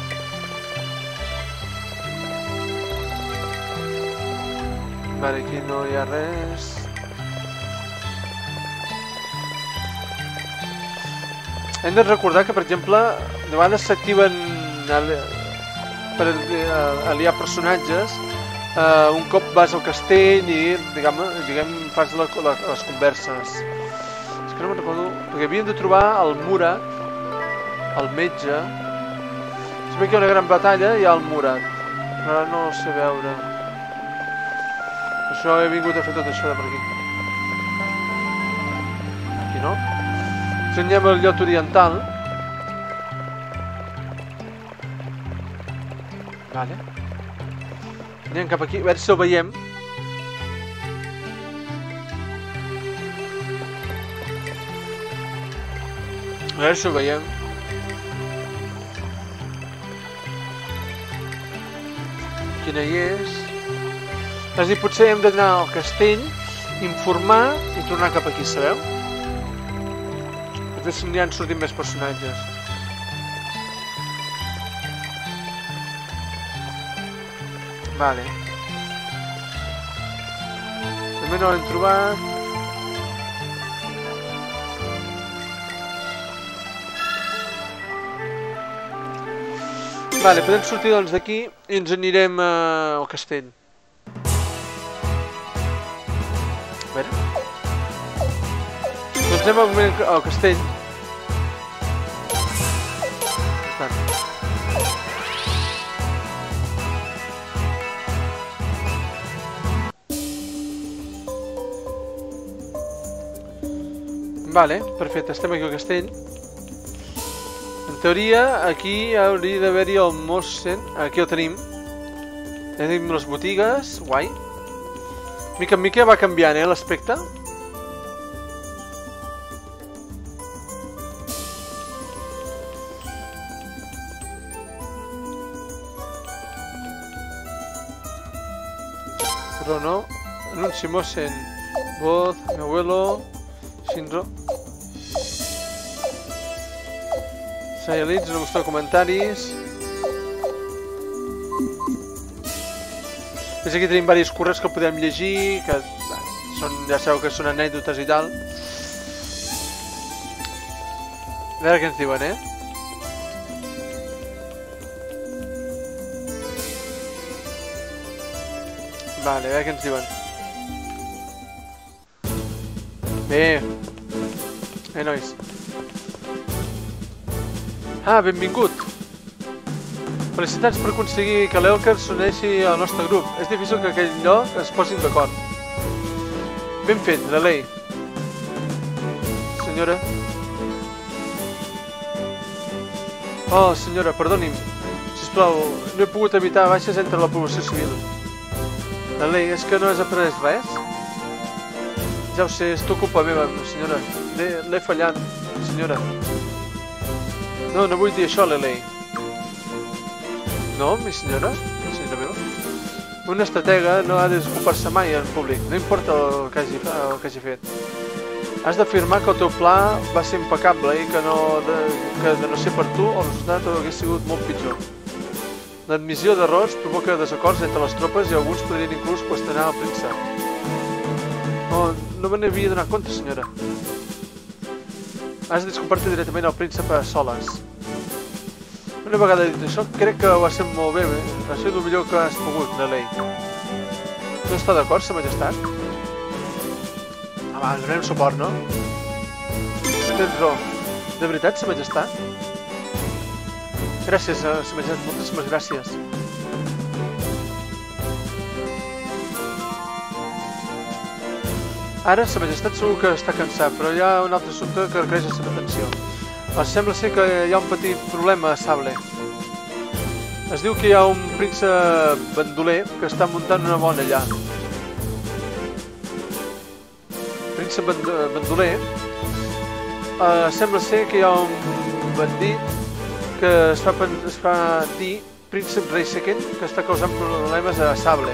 Vale, aquí no hi ha res. Hem de recordar que, per exemple, de vegades s'activen per aliar personatges. Un cop vas al castell i, diguem, fas les converses. És que no me'n recordo, perquè havíem de trobar el Murat, el metge. Si bé que hi ha una gran batalla, hi ha el Murat. Però ara no el sé veure. Per això he vingut a fer tot això de per aquí. Aquí no. Ens anem al lloc oriental. Vale. Anem cap aquí, a veure si el veiem. A veure si el veiem. Quina hi és? És a dir, potser hem d'anar al castell, informar i tornar cap aquí, sabeu? Després n'hi han sortit més personatges. Vale. També no l'hem trobat. Vale, podem sortir doncs d'aquí i ens anirem al castell. A veure. Doncs anem al castell. majestat. Vale, perfecte, estem aquí al castell. En teoria, aquí hauria d'haver-hi el Mossen. Aquí el tenim. Tenim les botigues, guai. Mica en mica va canviant, l'aspecte. Però no. Anunci Mossen. Voz, mi abuelo. Shinro. Sayalits, no mostrar comentaris. Des aquí tenim diversos correus que podem llegir, que són, ja sabeu que són anècdotes i tal. A veure què ens diuen, Vale, a veure què ens diuen. Bé, nois. Ah, benvingut. Felicitats per aconseguir que l'Elker s'uneixi al nostre grup. És difícil que aquell lloc es posin d'acord. Ben fet, la Lei. Senyora. Oh, senyora, perdoni'm. Sisplau, no he pogut evitar baixes entre la població civil. La Lei, és que no has après res? Ja ho sé, és tu culpa meva, senyora. L'he fallat, senyora. No, no vull dir això, Lelei. No, mi senyora? Senyora meva? Un estratega no ha de desocupar-se mai en públic, no importa el que hagi fet. Has d'afirmar que el teu pla va ser impecable i que de no ser per tu, el resultat hauria sigut molt pitjor. L'admissió d'errors provoca desacords entre les tropes i alguns podrien inclús qüestionar el príncep. Oh, no me n'havia donat compte, senyora. Has de descompartir directament el príncep a soles. Una vegada dit això, crec que ho has fet molt bé. Ha sigut el millor que has pogut, la Lei. No està d'acord, sa majestat? Va, ens donem suport, no? Tens raó. De veritat, sa majestat? Gràcies, sa majestat. Moltíssimes gràcies. Ara, sa majestat segur que està cansat, però hi ha un altre assumpte que requereix la seva atenció. Sembla ser que hi ha un petit problema a Sable. Es diu que hi ha un príncep bandoler que està muntant una bona llar. Príncep bandoler? Sembla ser que hi ha un bandit que es fa dir príncep Reiseken que està causant problemes a Sable.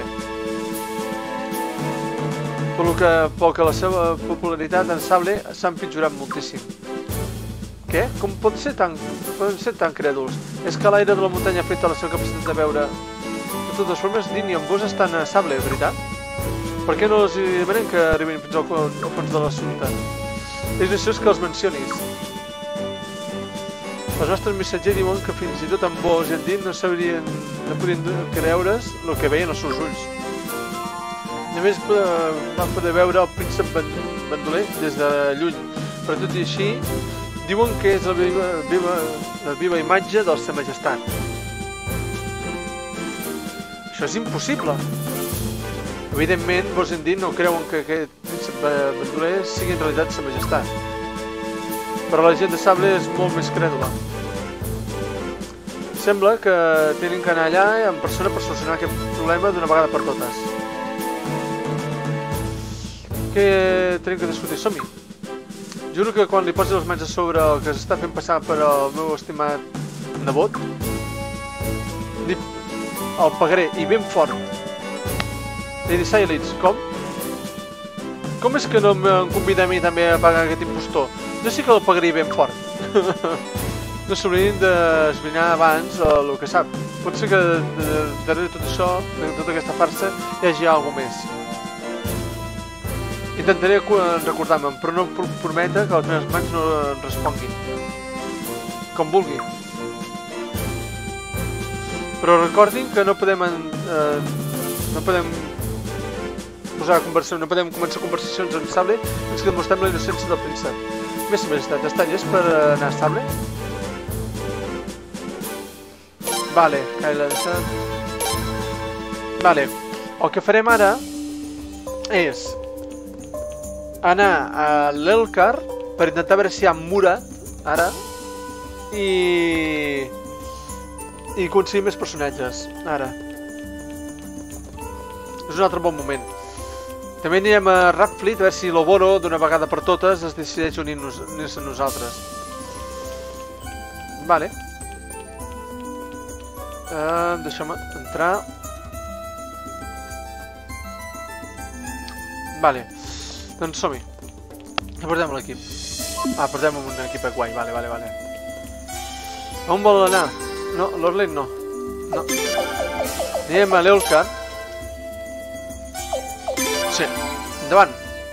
Pel que la seva popularitat en Sable s'ha empitjorat moltíssim. Què? Com poden ser tan crèduls? És que l'aire de la muntanya afecta la seva capacitat de veure. De totes formes, Din i en Buzz estan a Sable, veritat? Per què no els demanem que arribin fins al fons de l'assumpte? És graciós que els mencionis. Els nostres missatgers diuen que fins i tot en Buzz i en Din no podien creure's el que veien els seus ulls. Només van poder veure el príncep bandoler des de lluny, però tot i així diuen que és la viva imatge de sa majestat. Això és impossible. Evidentment, Buzz i Din no creuen que aquest príncep bandoler sigui en realitat sa majestat. Però la gent de Sable és molt més crèdula. Sembla que tenen que anar allà en persona per solucionar aquest problema d'una vegada per totes. Què tenim que discutir? Som-hi. Juro que quan li posi les mans a sobre el que s'està fent passar per al meu estimat nebot, el pagaré, i ben fort. Lady Sayalits, com? Com és que no em convida a mi també a pagar aquest impostor? Jo sí que el pagaré ben fort. No s'oblidin d'esbrinar abans el que sap. Pot ser que darrere tot això, de tota aquesta farsa, hi hagi alguna més. Intentaré recordar-me'n, però no puc prometre que les meves mans no em responguin. Com vulgui. Però recordin que no podem començar conversacions amb Sable fins que demostrem la innocència del príncep. Més majestat, està llest per anar a Sable? Vale, vale, el que farem ara és anar a l'Elcar per intentar veure si hi ha Murat ara i aconseguir més personatges ara. És un altre bon moment. També anirem a Rapfleet a veure si l'Oboro d'una vegada per totes es decideix unir-se a nosaltres. Vale. Deixa'm entrar. Vale. Doncs som-hi. Portem l'equip. Portem un equip guai. Vale. On vol anar? No, l'Orlane no. No. Anem a l'Elcar. Sí. Endavant.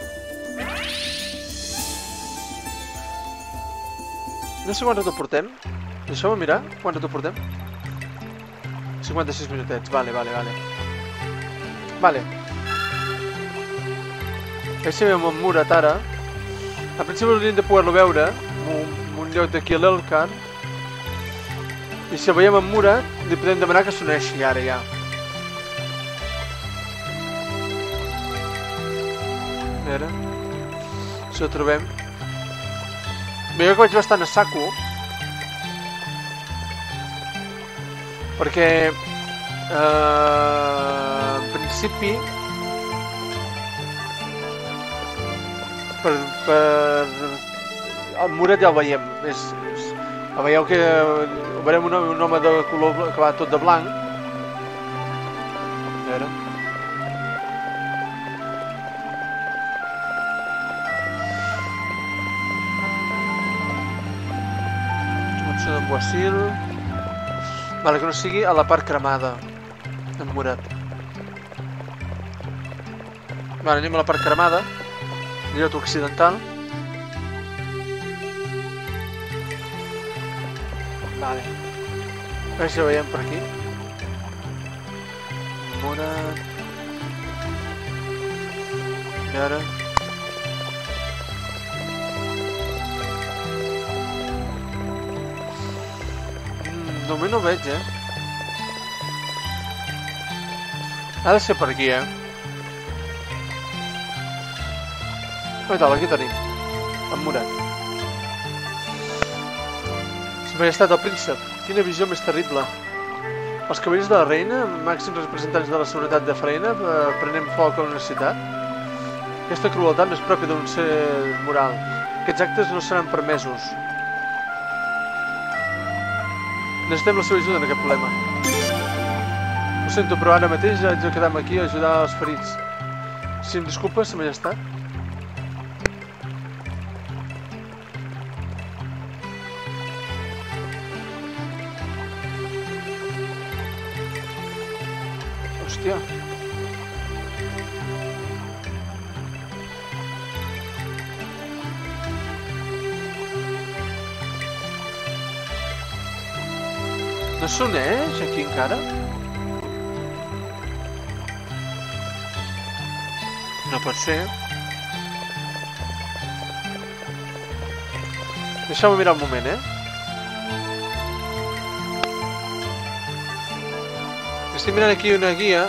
No sé quant rato portem. Deixeu-me mirar quant rato portem. 56 minutets. Vale. Vale. Així veiem en Murat ara. Al principi hauríem de poder-lo veure en un lloc d'aquí a l'Elcar. I si el veiem en Murat, li podem demanar que s'uneixi ara ja. A veure si ho trobem. Veieu que vaig bastant a saco perquè en principi el Murat ja el veiem. Veieu que veurem un home de color que va tot de blanc. A veure. Opció d'en Boasil. Vale, que no sigui a la part cremada. En Murat. Vale, anem a la part cremada. Lloc occidental. Vale. A veure si ho veiem per aquí. Murat. I ara... Només no veig, Ha de ser per aquí, I tal, aquí tenim. En Murat. Sa Majestat el Príncep. Quina visió més terrible. Els cavallers de la reina, màxims representants de la seguretat de Faena, prenent foc a una ciutat. Aquesta crueltat no és pròpia d'un ser moral. Aquests actes no seran permesos. Necessitem la seva ajuda en aquest problema. Ho sento, però ara mateix haig de quedar-me aquí a ajudar els ferits. Si em disculpa, Sa Majestat. Hòstia. No s'uneix aquí encara? No pot ser. Deixeu-me mirar un moment, Estic mirant aquí una guia.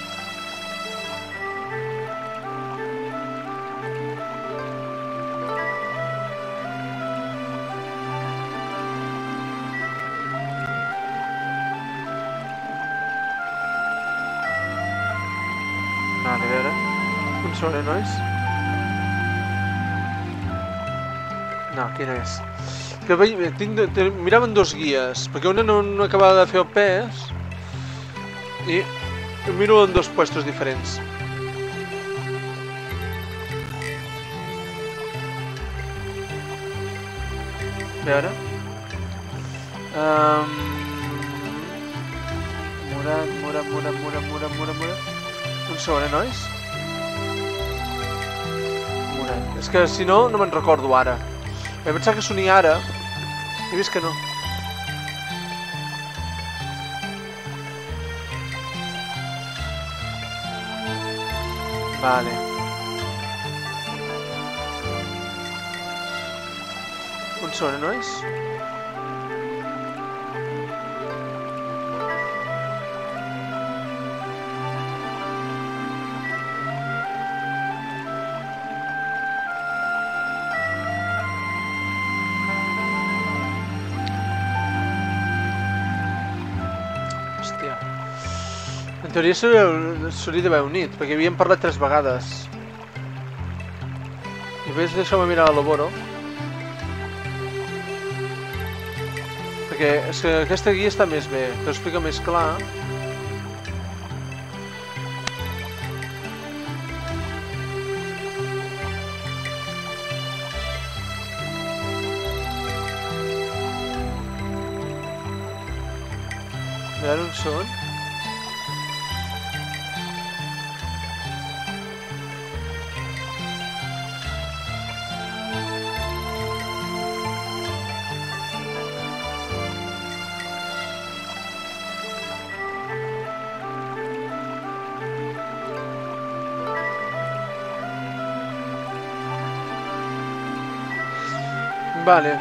Vale, a veure. Un sobre, nois? No, aquí no és. Miraven dos guies, perquè una no acabava de fer el pes i miro en dos puestos diferents. A veure. Murat. Un segon, nois? Murat. És que si no, no me'n recordo ara. He pensat que sonia ara. He vist que no. Vale. Un segon, nois? En teoria s'hauria d'haver unit, perquè havíem parlat 3 vegades. I ves, deixeu-me mirar a l'Oboro. Perquè és que aquesta guia està més bé, t'ho explica més clar. A veure on són. Vale.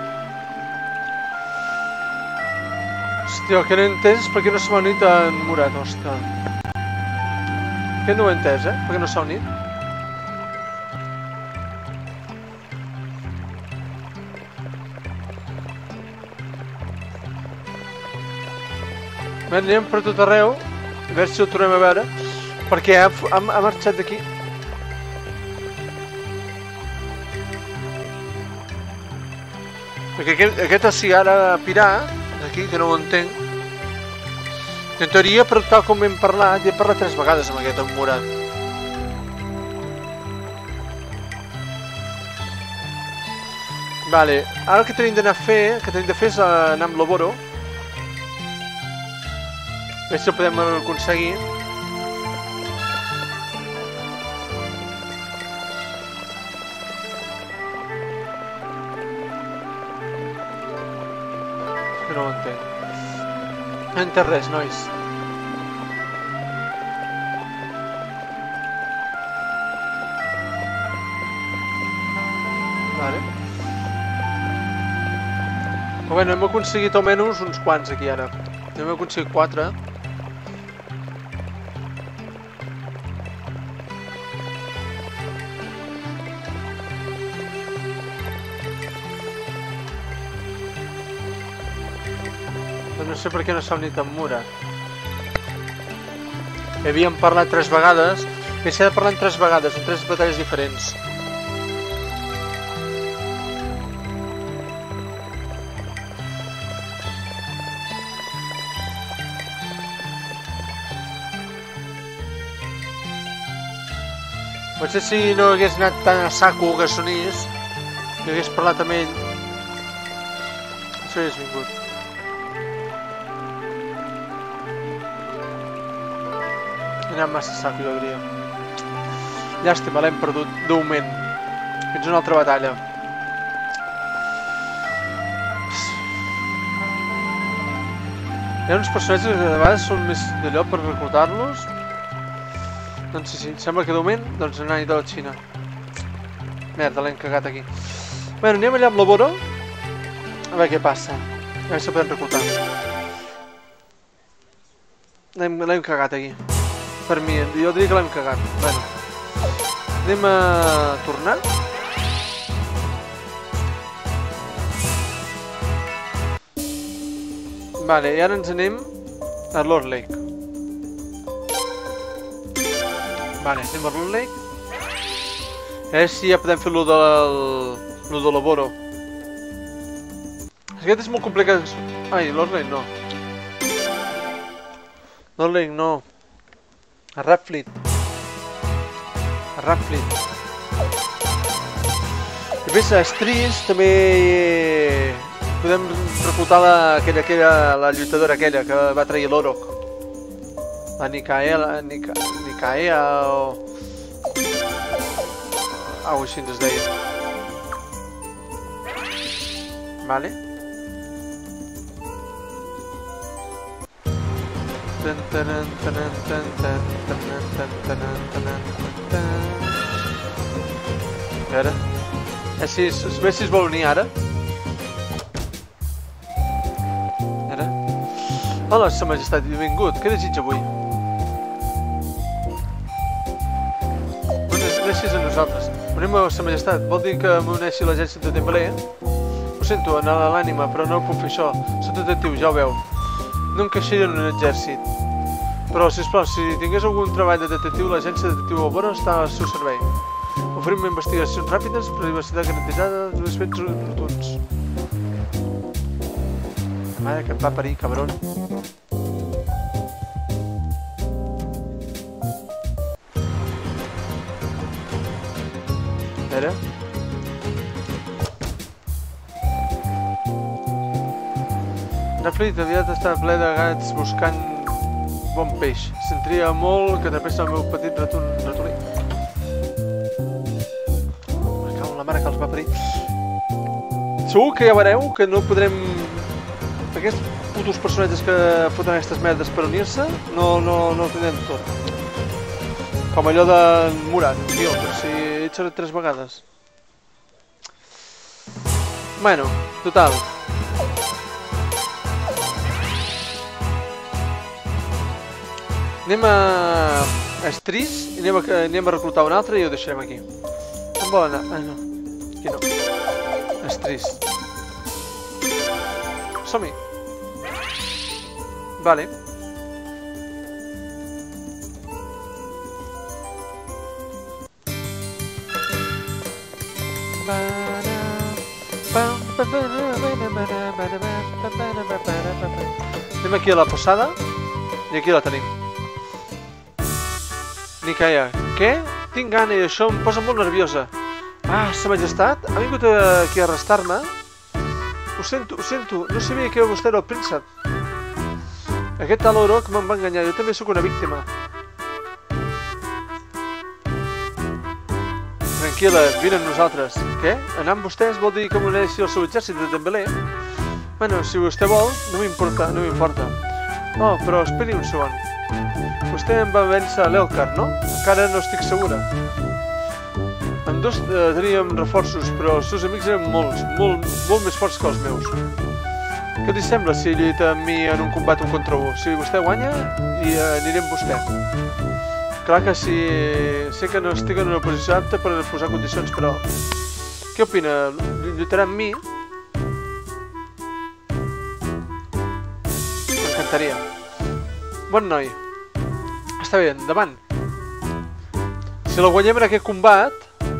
Hòstia, el que no he entès és per què no s'ha unit en Murat, hòstia. Aquest no ho he entès, per què no s'ha unit. Bé, anem per tot arreu, a veure si ho tornem a veure, perquè ha marxat d'aquí. Perquè aquest ha sigut ara pirar, aquí, que no ho entenc. En teoria, per tal com hem parlat, ja he parlat 3 vegades amb aquest Murat. Vale, ara el que tenim d'anar a fer, és anar amb l'Oboro. A veure si ho podem aconseguir. No ho entenc. No entenc res, nois. Vale. Però bueno, hem aconseguit almenys uns quants aquí ara. Hem aconseguit 4. No sé per què no s'ha unit amb Murat. Havíem parlat 3 vegades i s'ha de parlar 3 vegades, en 3 batalles diferents. Potser si no hagués anat tan a saco que s'unís i hagués parlat amb ell, això hagués vingut. He anat massa saco, jo diria. Llàstima, l'hem perdut, de moment. Fins una altra batalla. Hi ha uns personatges que de vegades són més d'allò per reclutar-los. Doncs sí, sembla que de moment han anat a la Xina. Merda, l'hem cagat aquí. Bé, anem allà amb l'Oboro. A veure què passa. A veure si podem reclutar. L'hem cagat aquí. Per mi, jo diria que l'hem cagat. Bueno, anem a tornar. Vale, i ara ens anem a Lord Lake. Vale, anem a Lord Lake. A veure si ja podem fer lo de l'Oboro. Aquest és molt complicat. Ai, Lord Lake no. Lord Lake no. A Radfleet. A Radfleet. I més, a Strix també podem reclutar la lluitadora aquella que va trair l'Orok. La Nikaea o... Au, així ens deia. Vale. A veure. A veure si es vol unir ara. Ara. Hola, sa majestat, benvingut. Què desitja avui? Uneixis a nosaltres. Unim a sa majestat. Vol dir que m'uneixi a l'exèrcit de Tembaler? Ho sento, anar a l'ànima, però no puc fer això. Soc detectiu, ja ho veu. No encaixaré en un exèrcit. Però, sisplau, si tingués algun treball de detectiu, l'agència detectiu Oboro està al seu servei. Oferim investigacions ràpides, privacitat garantitzada, dos fets rotuns. La mare que et va parir, cabron. A veure... Netflix aviat està ple de gats buscant bon peix. Sentiria molt que atrapés el meu petit ratolí. Me cago en la mare que els va parir. Segur que ja veureu que no podrem... Aquests putos personatges que foten aquestes merdes per unir-se no ho tindrem tot. Com allò de Murat, tio, per si he xerrat 3 vegades. Bueno, total. Anem a Estris i anem a reclutar un altre i ho deixarem aquí. On vol anar? Ah, no. Aquí no. Estris. Som-hi. Vale. Anem aquí a la posada i aquí la tenim. Nikaya, què? Tinc gana i això em posa molt nerviosa. Ah, sa majestat, ha vingut aquí a arrestar-me? Ho sento, no sabia que vostè era el príncep. Aquest tal Orok me'n va enganyar, jo també sóc una víctima. Tranquil·la, vine amb nosaltres. Què? Anar amb vostès vol dir que m'uneixi al seu exèrcit de Dembélé? Bueno, si vostè vol, no m'importa. Oh, però esperi un segon. Vostè em va vèncer a l'Elkar, no? Encara no estic segura. Ambdós teníem reforços, però els seus amics eren molt més forts que els meus. Què li sembla si lluita amb mi en un combat 1 contra 1? Si vostè guanya, i aniré amb vostè. Clar que sí, sé que no estic en una posició apta per posar condicions, però... Què opina? Lluitarà amb mi? M'encantaria. Bon noi. Està bé, endavant. Si la guanyem en aquest combat...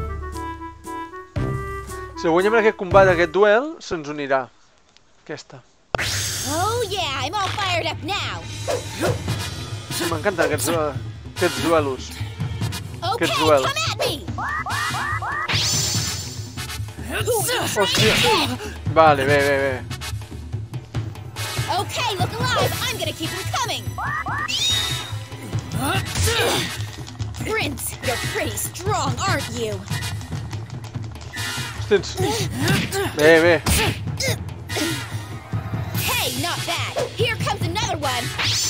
aquest duel, se'ns unirà. Aquesta. Oh yeah, I'm all fired up now. M'encanten aquests duelos. Okay, come at me. Hòstia. Vale, bé. Okay, look alive. I'm gonna keep them coming. Prince, you're pretty strong, aren't you? Bé. Hey, not bad. Here comes another one.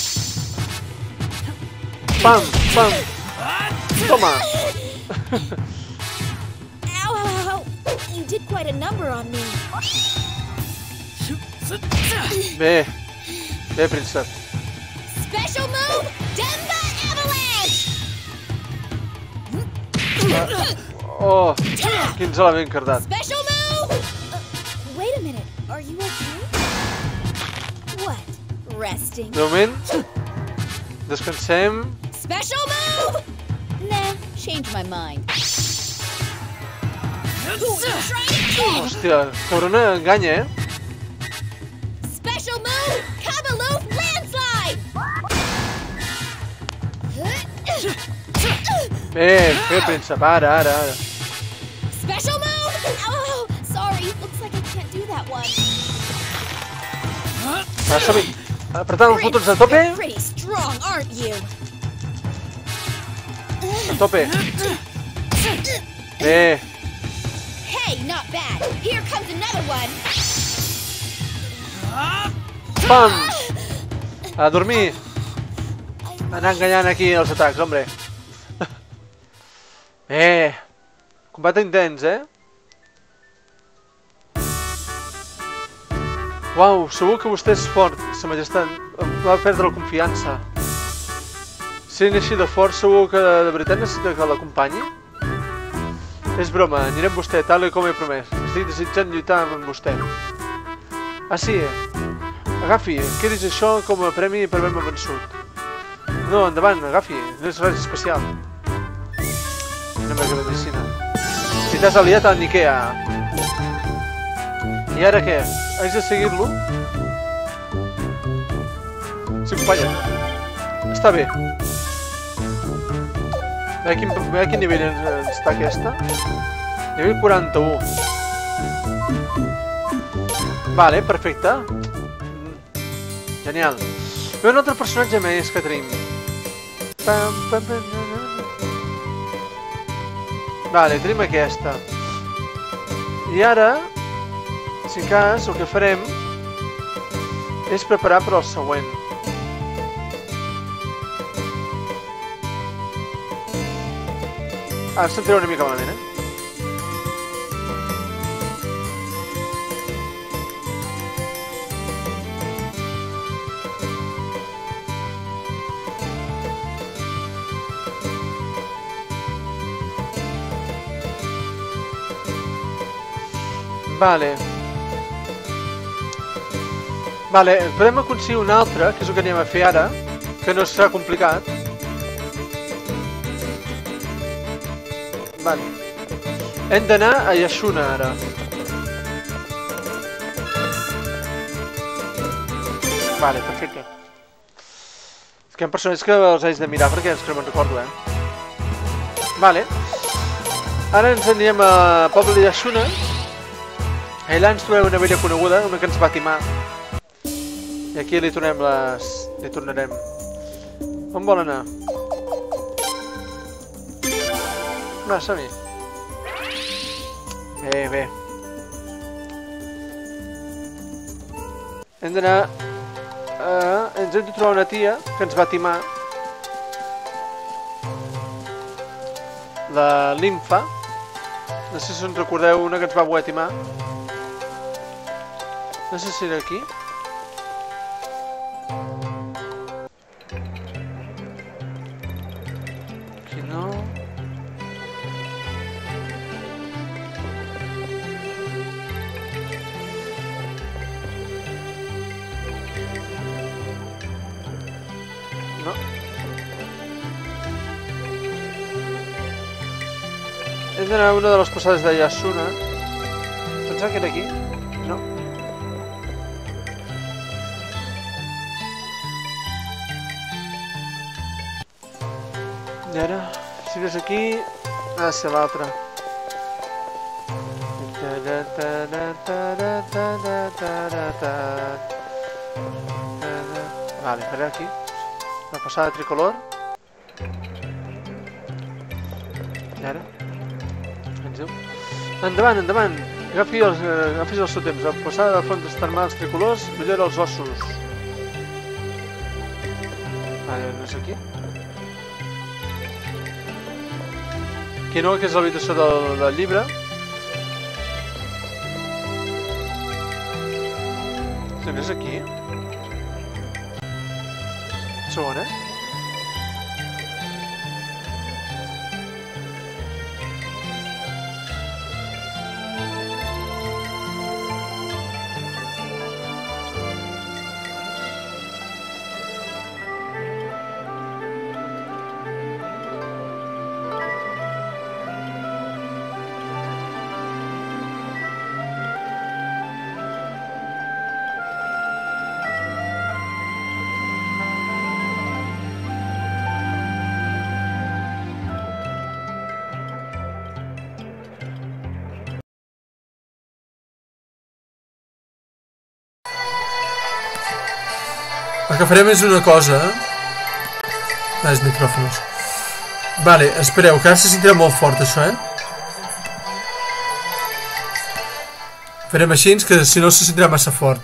Pam. Toma. Ow. You did quite a number on me. Bé, príncep. Special move, Demba Avalanche! Oh, quin se l'ha ben cardat. Special move! Wait a minute, are you okay? What? Resting? De moment, descansem. Special move! Nah, change my mind. Hòstia, cabrona enganya, Special move, Kabaloof Landslide! Bé, príncep, ara. Special move! Oh, sorry, looks like I can't do that one. Va, som-hi. Apretant els botons a tope. You're pretty strong, aren't you? A tope. Bé. Hey, not bad. Here comes another one. Pam! A dormir. Anar enganyant aquí els atacs, hombre. Bé. Combat intens, Uau, segur que vostè és fort, sa majestat. Em va perdre la confiança. Sent així de fort, segur que de veritat necessita que l'acompanyi? És broma, aniré amb vostè, tal com he promès. Estic desitjant lluitar amb vostè. Ah, sí? Agafi, quedis això com a premi per haver-me vençut. No, endavant, agafi. No és res especial. Una mega medicina. Si t'has aliat amb Ikea. I ara què? Haig de seguir-lo? Sí, companya. Està bé. A quin nivell està aquesta? Nivell 41. Vale, perfecte. Genial. Ve un altre personatge més que tenim. Vale, tenim aquesta. I ara, si en cas, el que farem és preparar per al següent. Ara sentiré una mica malament, Vale. Vale, podem aconseguir un altre, que és el que anem a fer ara, que no serà complicat. Vale. Hem d'anar a Yashuna ara. Vale, perfecte. És que hi ha persones que els haig de mirar perquè és que no me'n recordo, Vale. Ara ens anirem a poble de Yashuna. Allà ens trobem una vella coneguda, una que ens va timar. I aquí li tornarem. On vol anar? Va, som-hi. Bé. Hem d'anar... ens hem de trobar una tia que ens va timar. La Limfa. No sé si us en recordeu, una que ens va voler timar. No sé si era aquí. Aquí no. No. Hem d'anar a una de les passades de Yashuna. Pensava que era aquí. No. I ara, si ves aquí, ha de ser l'altre. Vale, faré aquí. La passada tricolor. I ara? Ens diu? Endavant, endavant! Agafis el seu temps. La passada de fonts termals tricolors millora els ossos. Vale, no és aquí? Aquí no, que és l'habitació del llibre. Si no és aquí. Segon, El que farem és una cosa. Els micròfons. Vale, espereu, que ara se sentirà molt fort això, Farem així, que si no se sentirà massa fort.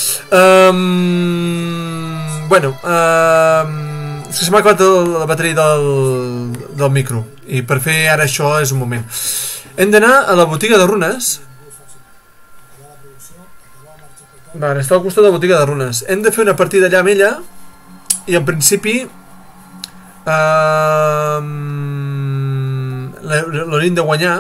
Bueno, és que se m'ha acabat la bateria del micro. I per fer ara això és un moment. Hem d'anar a la botiga de runes. Vale, està al costat de la botiga de runes. Hem de fer una partida allà amb ella. I en principi l'hauríem de guanyar.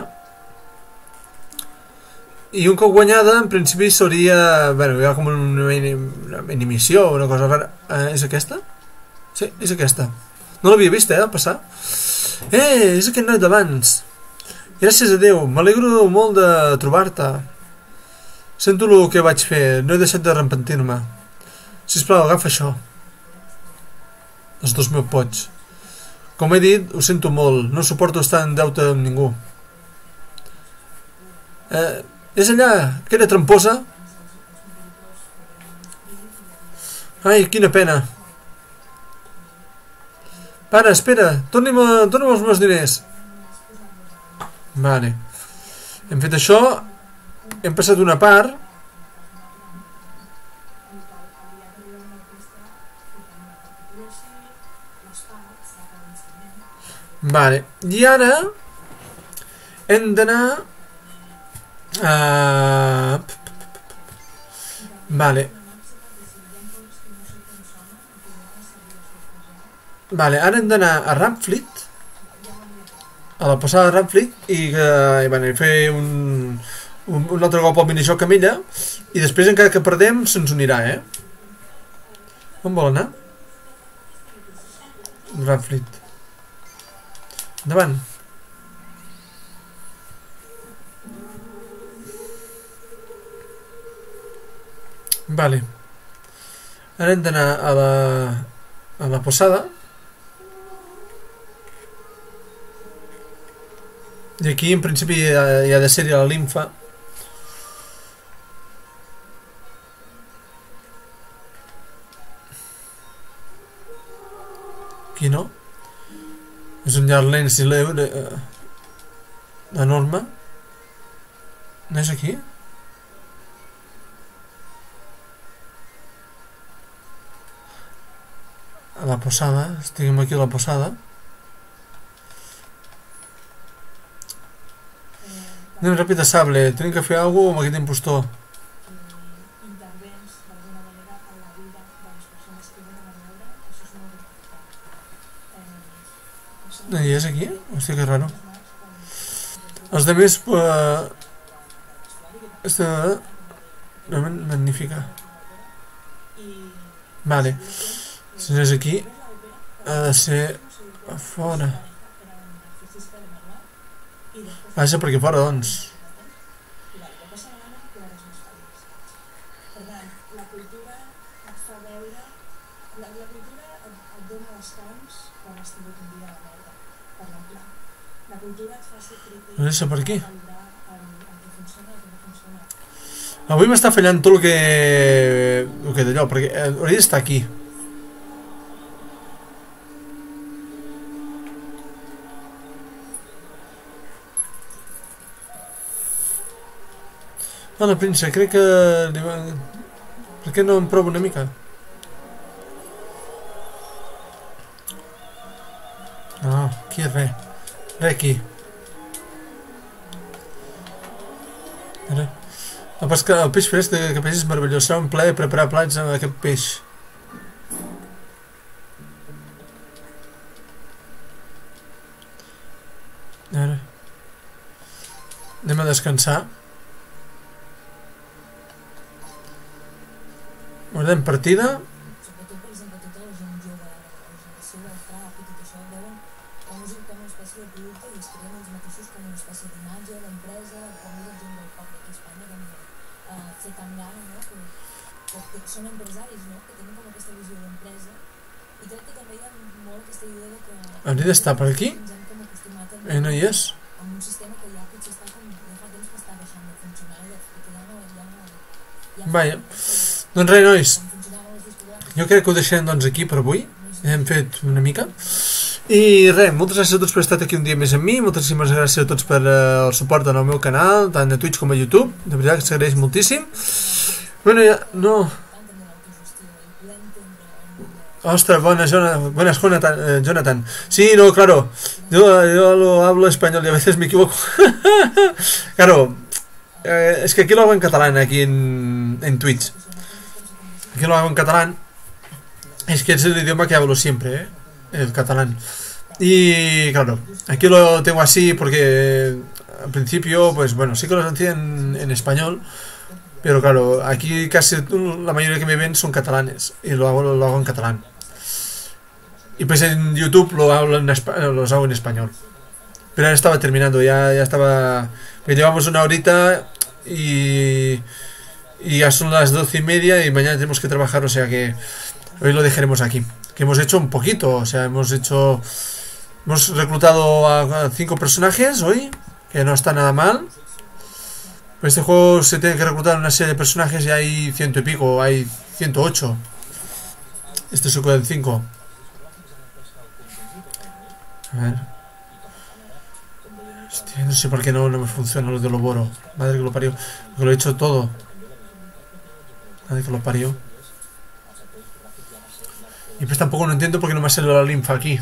I un cop guanyada, en principi s'hauria... Bueno, hi ha com una mini-missió o una cosa rara. És aquesta? Sí, és aquesta. No l'havia vist, passar. És aquest noi d'abans. Gràcies a Déu, m'alegro molt de trobar-te. Sento el que vaig fer, no he deixat de repentir-me. Sisplau, agafa això. Els 2 meus pots. Com he dit, ho sento molt, no suporto estar en deute amb ningú. És allà, aquella tramposa? Ai, quina pena. Pare, espera, torna'm els meus diners. Vale. Hem fet això, hem passat una part. Vale, i ara hem d'anar vale. Vale, ara hem d'anar a Ramfleet, a la posada de Ramfleet, i fer un altre cop al minijoc amb ella, i després encara que perdem se'ns unirà, On vol anar? Ramfleet. Endavant. Vale. Ara hem d'anar a la posada. I aquí en principi hi ha de ser la limfa. Aquí no. És un llarg lents i l'eure enorme. No és aquí? A la posada. Estiguem aquí a la posada. Anem ràpid a sable. Tenim que fer alguna cosa amb aquest impostor. I és aquí? Hòstia, que raro. Els demés està realment magnífica. Vale. Si no és aquí, ha de ser a fora. Vaja, perquè fora, doncs. No és per aquí. Avui m'està fallant tot el que d'allò, perquè hauria d'estar aquí. La prínce, crec que... Per què no em provo una mica? No, aquí res. Res aquí. El peix fresc de Capellà és meravellós. Serà un plaer preparar plats amb aquest peix. Ara. Anem a descansar. Guardem partida. Són empresaris, no? Que tenen com aquesta visió d'empresa i crec que també hi ha molt aquesta idea de que hauria d'estar per aquí? ens hem com acostumat No hi és? amb un sistema que ja potser està com ja fa temps que està deixant de funcionar i que ja no Vaja, doncs res, nois, jo crec que ho deixem doncs aquí per avui. Hem fet una mica i res, moltes gràcies a tots per estar aquí un dia més amb mi, moltíssimes gràcies a tots per el suport en el meu canal, tant a Twitch com a YouTube, de veritat que s'agraeix moltíssim. Bueno, ja, no... Ostras, buenas Jonathan. Sí, no, claro. Yo lo hablo español y a veces me equivoco. Claro, es que aquí lo hago en catalán, aquí en Twitch. Aquí lo hago en catalán. Es que es el idioma que hablo siempre, el catalán. Y claro, aquí lo tengo así porque al principio, pues bueno, sí que lo hacía en español. Pero claro, aquí casi la mayoría que me ven son catalanes y lo hago en catalán. y pues en YouTube los hago en español. Pero ya estaba terminando, ya estaba... Pues llevamos una horita y ya son las 12:30 y mañana tenemos que trabajar, o sea que hoy lo dejaremos aquí. Que hemos hecho un poquito, o sea, hemos reclutado a 5 personajes hoy, que no está nada mal. Pues este juego se tiene que reclutar una serie de personajes y hay 100 y pico, hay 108. Este se queda en 5. A ver. Hostia, no sé por qué no me funciona lo de Loboro. Madre que lo parió. Porque lo he hecho todo. Madre que lo parió. Y pues tampoco no entiendo por qué no me ha salido la linfa aquí.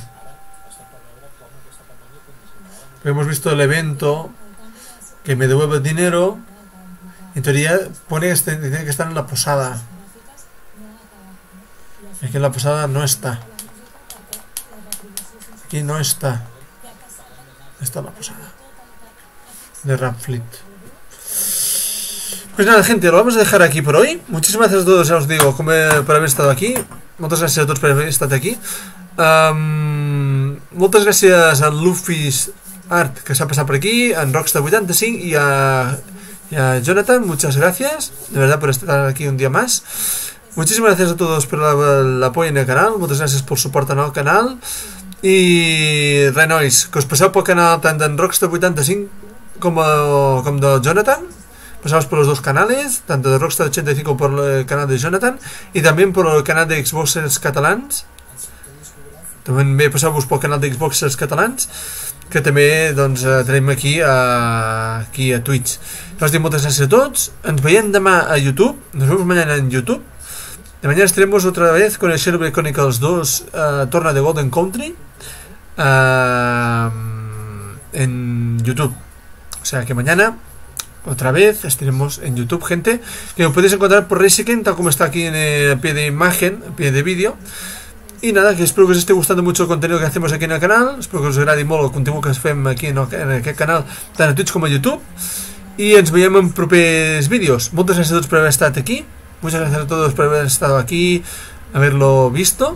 Porque hemos visto el evento que me devuelve dinero. En teoría pone que tiene que estar en la posada. Es que en la posada no está. Aquí no está. Está en la posada de Rapfleet. Pues nada, gente, lo vamos a dejar aquí por hoy. Muchísimas gracias a todos, ya os digo, por haber estado aquí. Muchas gracias a todos por haber estado aquí. Muchas gracias a Luffy's Art, que se ha pasado por aquí, a Rockstar85 y a Jonathan. Muchas gracias, de verdad, por estar aquí un día más. Muchísimas gracias a todos por el apoyo en el canal. Muchas gracias por soportar el canal. I res, nois, que us passeu pel canal tant d'en Rockstar85 como de Jonathan. Pasamos por los dos canales, tanto de Rockstar85 como por el canal de Jonathan, y también por el canal de Xboxers catalans. També passeu-vos pel canal de Xboxers catalans, que també doncs, tenim aquí a Twitch. Us dic moltes gràcies a tots. Ens veiem demà a YouTube. Nos vemos mañana en YouTube. De mañana estaremos otra vez con el Xenoblade Chronicles 2 Torna de Golden Country en YouTube. O sea que mañana otra vez estaremos en YouTube, gente, que lo podéis encontrar por Reisiken, tal como está aquí en el pie de imagen, el pie de vídeo. Y nada, que espero que os esté gustando mucho el contenido que hacemos aquí en el canal. Espero que os agradi molt el contingut que fem aquí en aquest canal, tant a Twitch com a YouTube. Y ens veiem en propers vídeos. Moltes gràcies a tots per haver estat aquí. Muchas gracias a todos por haber estado aquí, haberlo visto.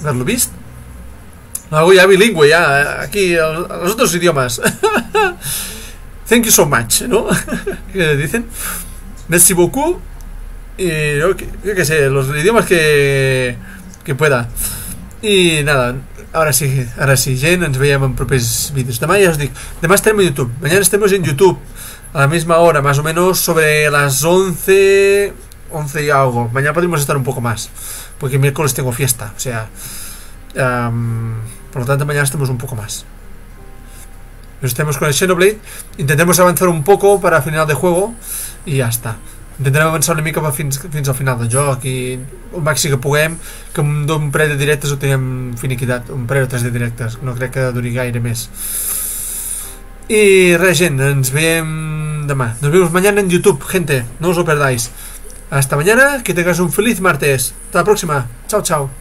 Algo ya bilingüe, ya aquí a los otros idiomas. Thank you so much, ¿no? ¿Qué dicen? Merci beaucoup. Y yo qué sé, los idiomas que pueda. Y nada, ahora sí, gent, ens veiem en propers vídeos. Demà ja us dic, demà estarem en YouTube. Mañana estaremos en YouTube a la misma hora, más o menos sobre las 11 y algo. Mañana podremos estar un poco más, porque el miércoles tengo fiesta, o sea, por lo tanto mañana estemos un poco más. Nos estemos con el Xenoblade, intentemos avanzar un poco para final de juego y ya está. Intentarem avançar una mica fins al final del joc i el màxim que puguem, que d'un parell de directes ho tenim finiquitat, un parell o 3 de directes, no crec que duri gaire més. Y res, gent, ens veiem demà. Nos vemos mañana en YouTube, gente, no os lo perdáis. Hasta mañana, que tengáis un feliz martes. Hasta la próxima. Chao, chao.